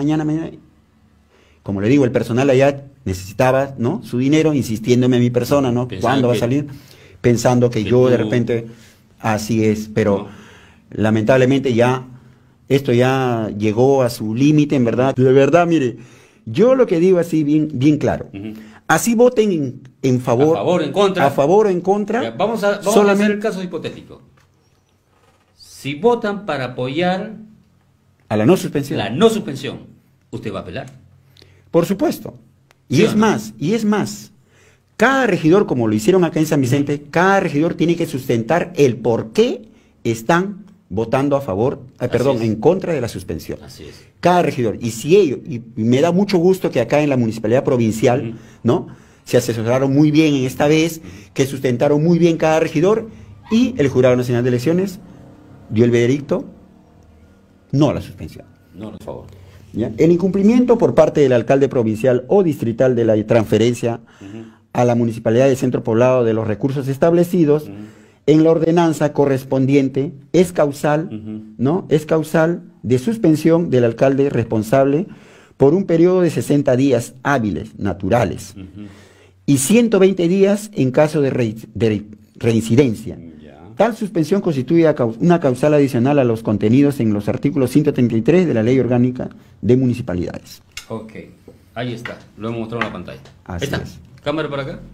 Como le digo, el personal allá necesitaba, ¿no? Su dinero, insistiéndome a mi persona, ¿no? ¿Cuándo va a salir? Pensando que yo de repente, así es, pero lamentablemente ya esto ya llegó a su límite, en verdad. De verdad, mire, yo lo que digo así bien claro. Así voten en favor. A favor, en contra. A favor o en contra. Ya, vamos a hacer el caso hipotético. Si votan para apoyar a la no suspensión. ¿Usted va a apelar? Por supuesto. Y es más, cada regidor, como lo hicieron acá en San Vicente, cada regidor tiene que sustentar el por qué están votando a favor, en contra de la suspensión. Así es. Cada regidor. Y si ellos, y me da mucho gusto que acá en la Municipalidad Provincial, ¿no? Se asesoraron muy bien en esta vez, que sustentaron muy bien cada regidor, y el Jurado Nacional de Elecciones dio el veredicto, no a la suspensión. No, por favor. ¿Ya? El incumplimiento por parte del alcalde provincial o distrital de la transferencia a la Municipalidad del Centro Poblado de los recursos establecidos en la ordenanza correspondiente es causal, ¿no? Es causal de suspensión del alcalde responsable por un periodo de 60 días hábiles, naturales, y 120 días en caso de reincidencia. Tal suspensión constituye una causal adicional a los contenidos en los artículos 133 de la Ley Orgánica de Municipalidades. Ok, ahí está, lo hemos mostrado en la pantalla. Así ¿Está? es. Cámara para acá.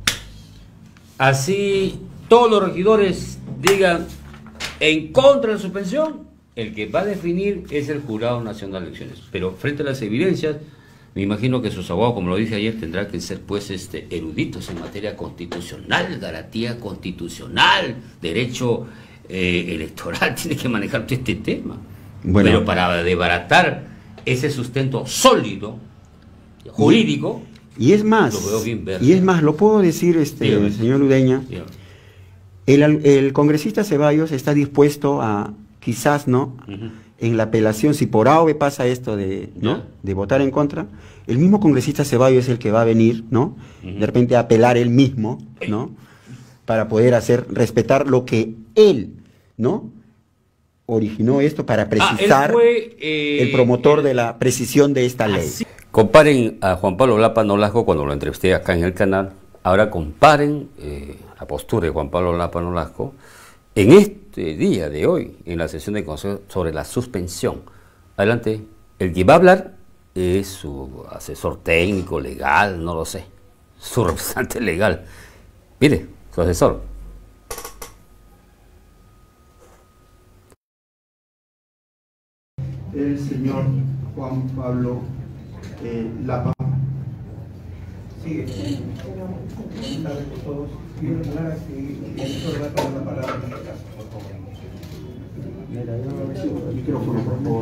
Así todos los regidores digan en contra de la suspensión, el que va a definir es el Jurado Nacional de Elecciones. Pero frente a las evidencias, me imagino que sus abogados, como lo dije ayer, tendrán que ser pues eruditos en materia constitucional, garantía constitucional, derecho electoral, tiene que manejar todo este tema. Bueno, pero para desbaratar ese sustento sólido, jurídico, y es más, lo veo bien verde. Y es más, lo puedo decir, señor Udeña, el congresista Ceballos está dispuesto a, quizás, ¿no? En la apelación, si por A o B pasa esto de, ¿no? De votar en contra, el mismo congresista Ceballos es el que va a venir, ¿no? De repente a apelar él mismo, ¿no? Para poder respetar lo que él, ¿no? Originó esto para precisar, él fue, el promotor de la precisión de esta ley. Comparen a Juan Pablo Lapa Nolasco cuando lo entrevisté acá en el canal. Ahora comparen la postura de Juan Pablo Lapa Nolasco en este día de hoy, en la sesión de consejo sobre la suspensión. Adelante, el que va a hablar es su asesor técnico, legal, no lo sé, su representante legal. Mire, su asesor. El señor Juan Pablo Lapa. Sigue. Todos. Micrófono, por favor.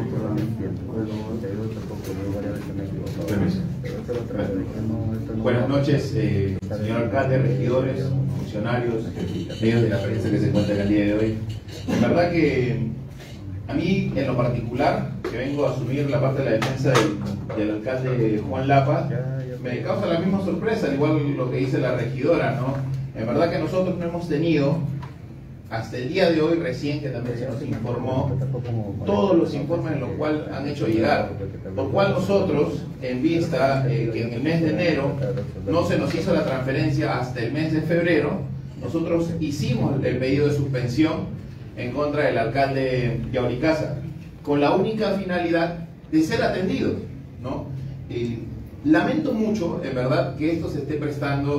Buenas noches, señor alcalde, regidores, funcionarios, medios de la prensa que se encuentran el día de hoy. La verdad que a mí, en lo particular, que vengo a asumir la parte de la defensa del alcalde Juan Lapa, me causa la misma sorpresa, al igual lo que dice la regidora, ¿no? En verdad que nosotros no hemos tenido, hasta el día de hoy recién, que también se nos informó, todos los informes en los cuales han hecho llegar, por cual nosotros, en vista que en el mes de enero no se nos hizo la transferencia hasta el mes de febrero, nosotros hicimos el pedido de suspensión en contra del alcalde Yauricaza, con la única finalidad de ser atendido, ¿no? Lamento mucho, en verdad, que esto se esté prestando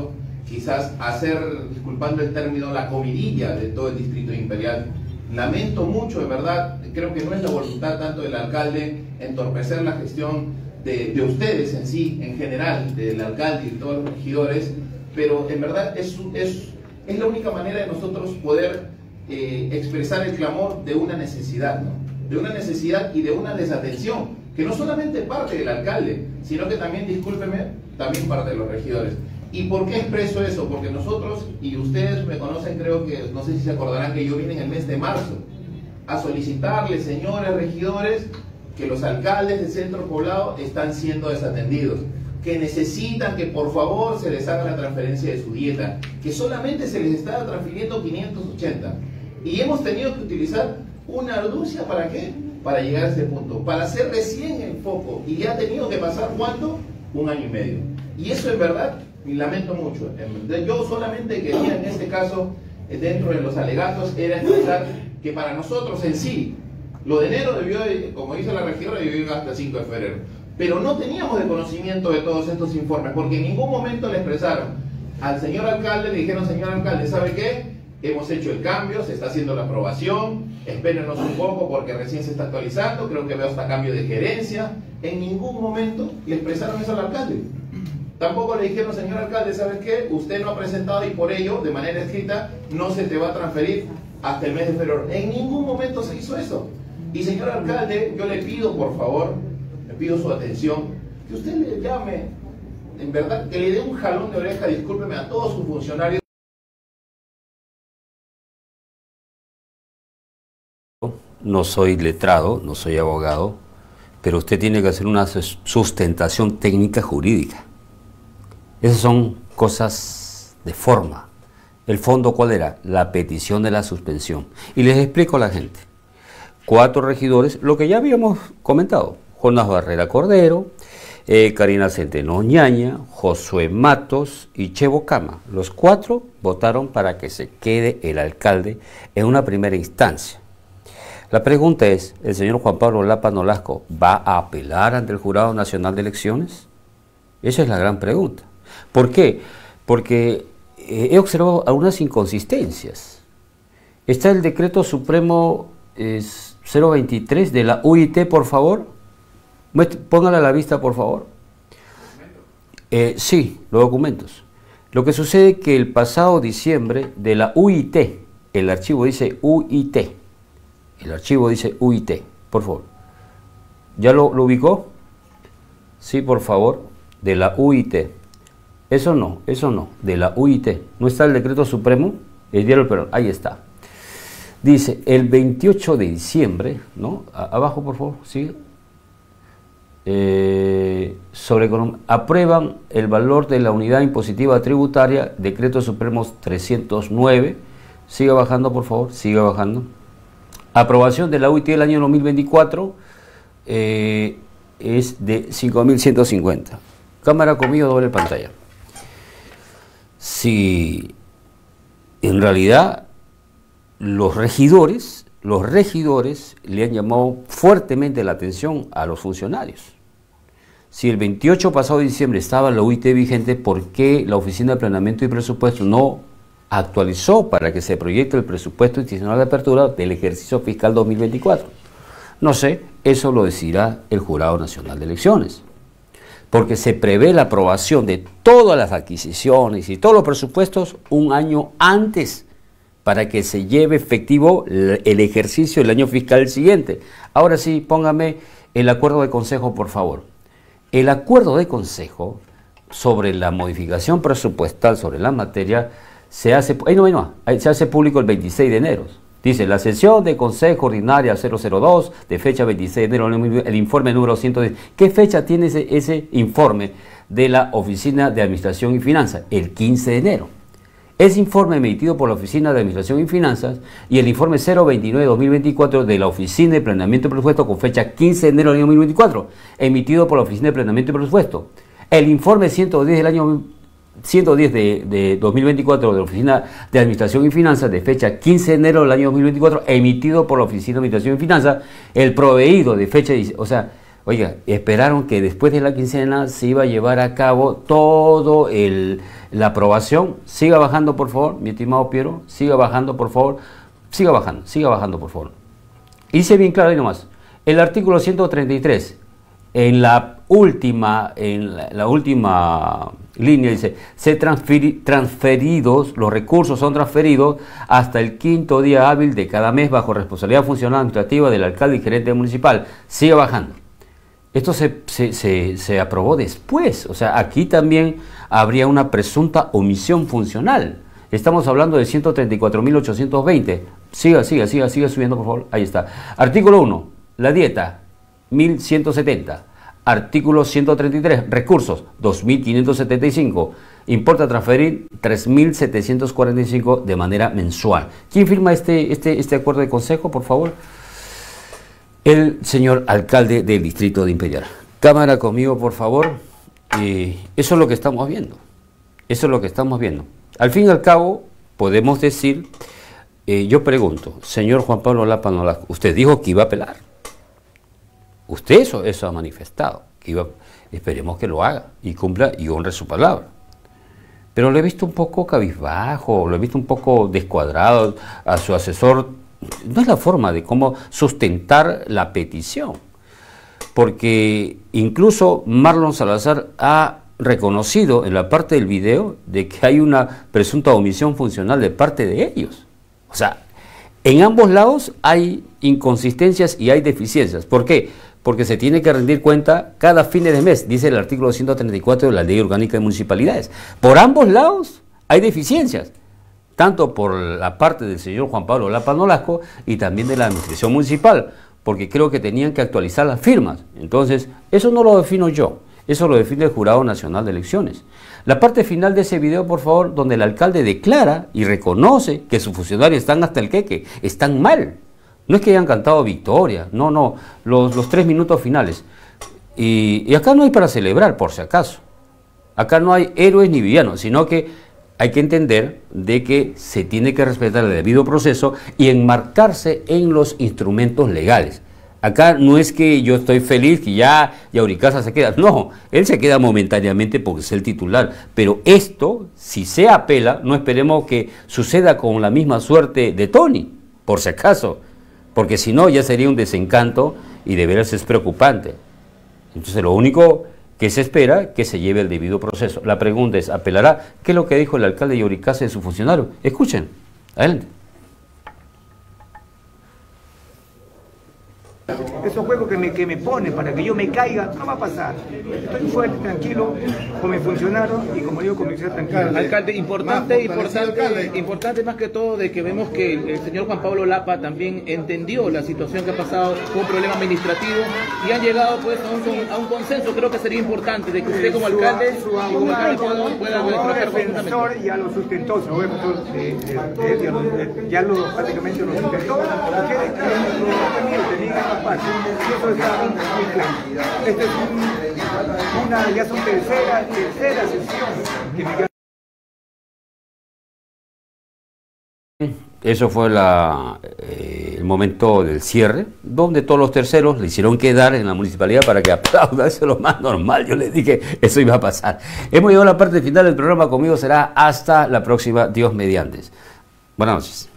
quizás hacer, disculpando el término, la comidilla de todo el distrito imperial. Lamento mucho, de verdad, creo que no es la voluntad tanto del alcalde entorpecer la gestión de ustedes en sí, en general, del alcalde y de todos los regidores, pero en verdad es la única manera de nosotros poder expresar el clamor de una necesidad, ¿no? De una necesidad y de una desatención, que no solamente parte del alcalde, sino que también, discúlpeme, también parte de los regidores. ¿Y por qué expreso eso? Porque nosotros, y ustedes me conocen, creo que, no sé si se acordarán que yo vine en el mes de marzo a solicitarles, señores regidores, que los alcaldes del centro poblado están siendo desatendidos, que necesitan que por favor se les haga la transferencia de su dieta, que solamente se les está transfiriendo 580. Y hemos tenido que utilizar una arducia, ¿para qué? Para llegar a ese punto, para hacer recién el foco, y ya ha tenido que pasar, ¿cuánto? 1 año y medio. Y eso en verdad, y lamento mucho, yo solamente quería en este caso, dentro de los alegatos, era expresar que para nosotros en sí, lo de enero debió, como dice la regidora, debió ir hasta el 5 de febrero. Pero no teníamos de conocimiento de todos estos informes, porque en ningún momento le expresaron al señor alcalde, le dijeron, señor alcalde, ¿sabe qué? Hemos hecho el cambio, se está haciendo la aprobación, espérenos un poco porque recién se está actualizando, creo que veo hasta cambio de gerencia. En ningún momento le expresaron eso al alcalde. Tampoco le dijeron, señor alcalde, ¿sabes qué? Usted no ha presentado y por ello, de manera escrita, no se te va a transferir hasta el mes de febrero. En ningún momento se hizo eso. Y señor alcalde, yo le pido, por favor, le pido su atención, que usted le llame, en verdad, que le dé un jalón de oreja, discúlpeme, a todos sus funcionarios. No soy letrado, no soy abogado, pero usted tiene que hacer una sustentación técnica jurídica. Esas son cosas de forma. ¿El fondo cuál era? La petición de la suspensión. Y les explico a la gente. 4 regidores, lo que ya habíamos comentado. Jonás Barrera Cordero, Karina Centeno Ñaña, Josué Matos y Chevo Cama. Los 4 votaron para que se quede el alcalde en una primera instancia. La pregunta es, ¿el señor Juan Pablo Lapa Nolasco va a apelar ante el Jurado Nacional de Elecciones? Esa es la gran pregunta. ¿Por qué? Porque he observado algunas inconsistencias. Está el decreto supremo 023 de la UIT, por favor. Póngala a la vista, por favor. Sí, los documentos. Lo que sucede es que el pasado diciembre de la UIT, el archivo dice UIT. El archivo dice UIT, por favor. ¿Ya lo ubicó? Sí, por favor, de la UIT. Eso no, de la UIT. ¿No está el decreto supremo? El diario, pero ahí está. Dice, el 28 de diciembre, ¿no? Abajo, por favor, sigue. Aprueban el valor de la unidad impositiva tributaria, decreto supremo 309. Sigue bajando, por favor, sigue bajando. Aprobación de la UIT del año 2024 es de 5.150. Cámara conmigo, doble pantalla. Si en realidad los regidores le han llamado fuertemente la atención a los funcionarios. Si el 28 pasado de diciembre estaba la UIT vigente, ¿por qué la Oficina de Planeamiento y Presupuesto no actualizó para que se proyecte el presupuesto institucional de apertura del ejercicio fiscal 2024? No sé, eso lo decidirá el Jurado Nacional de Elecciones, porque se prevé la aprobación de todas las adquisiciones y todos los presupuestos un año antes para que se lleve efectivo el ejercicio del año fiscal siguiente. Ahora sí, póngame el acuerdo de consejo, por favor. El acuerdo de consejo sobre la modificación presupuestal sobre la materia se hace, se hace público el 26 de enero. Dice, la sesión de Consejo Ordinaria 002 de fecha 26 de enero, el informe número 110. ¿Qué fecha tiene ese informe de la Oficina de Administración y Finanzas? El 15 de enero. Ese informe emitido por la Oficina de Administración y Finanzas y el informe 029-2024 de la Oficina de Planeamiento y Presupuesto con fecha 15 de enero del año 2024, emitido por la Oficina de Planeamiento y Presupuesto. El informe 110 del año 110 de 2024 de la Oficina de Administración y Finanzas de fecha 15 de enero del año 2024, emitido por la Oficina de Administración y Finanzas, el proveído de fecha, o sea, Oiga, esperaron que después de la quincena se iba a llevar a cabo todo la aprobación. Siga bajando, por favor, mi estimado Piero. Siga bajando, por favor. Siga bajando, por favor. Hice bien claro ahí nomás. El artículo 133, en la última línea dice, los recursos son transferidos hasta el 5º día hábil de cada mes bajo responsabilidad funcional administrativa del alcalde y gerente municipal. Sigue bajando. Esto se aprobó después, o sea, aquí también habría una presunta omisión funcional. Estamos hablando de 134.820. Siga subiendo, por favor. Ahí está. Artículo 1, la dieta, 1.170. Artículo 133, recursos, 2.575. Importa transferir 3.745 de manera mensual. ¿Quién firma este acuerdo de consejo, por favor? El señor alcalde del distrito de Imperial. Cámara conmigo, por favor. Eso es lo que estamos viendo. Eso es lo que estamos viendo. Al fin y al cabo, podemos decir, yo pregunto, señor Juan Pablo Lapa Nolasco, usted dijo que iba a apelar. Usted eso ha manifestado. Esperemos que lo haga y cumpla y honre su palabra. Pero lo he visto un poco cabizbajo, lo he visto un poco descuadrado a su asesor. No es la forma de cómo sustentar la petición. Porque incluso Marlon Salazar ha reconocido en la parte del video de que hay una presunta omisión funcional de parte de ellos. O sea, en ambos lados hay inconsistencias y hay deficiencias. ¿Por qué? Porque se tiene que rendir cuenta cada fin de mes, dice el artículo 134 de la Ley Orgánica de Municipalidades. Por ambos lados hay deficiencias, tanto por la parte del señor Juan Pablo Lapa Nolasco y también de la administración municipal, porque creo que tenían que actualizar las firmas. Entonces, eso no lo defino yo, eso lo define el Jurado Nacional de Elecciones. La parte final de ese video, por favor, donde el alcalde declara y reconoce que sus funcionarios están hasta el queque, están mal. No es que hayan cantado victoria, no, los 3 minutos finales. Y acá no hay para celebrar, por si acaso. Acá no hay héroes ni villanos, sino que hay que entender de que se tiene que respetar el debido proceso y enmarcarse en los instrumentos legales. Acá no es que yo estoy feliz que ya Yauricaza se queda. No, él se queda momentáneamente porque es el titular. Pero esto, si se apela, no esperemos que suceda con la misma suerte de Tony, por si acaso. Porque si no, ya sería un desencanto y de veras es preocupante. Entonces, lo único que se espera es que se lleve el debido proceso. La pregunta es, ¿apelará? ¿Qué es lo que dijo el alcalde de Yauricaza de su funcionario? Escuchen, adelante. Esos juegos que me ponen para que yo me caiga, no va a pasar. Estoy fuerte, tranquilo, con mi funcionario y como digo, con mi ser tranquilo. Alcalde, importante más que todo de que vemos que el señor Juan Pablo Lapa también entendió la situación que ha pasado con un problema administrativo y han llegado pues a un consenso. Creo que sería importante de que usted como alcalde pueda defensor ya lo sustentó, ya prácticamente lo sustentó. Eso está muy claro. Esta es ya son tercera sesión que Eso fue el momento del cierre, donde todos los terceros le hicieron quedar en la municipalidad para que aplaudan. Eso es lo más normal. Yo les dije, eso iba a pasar. Hemos llegado a la parte final del programa. Conmigo será hasta la próxima, Dios mediante. Buenas noches.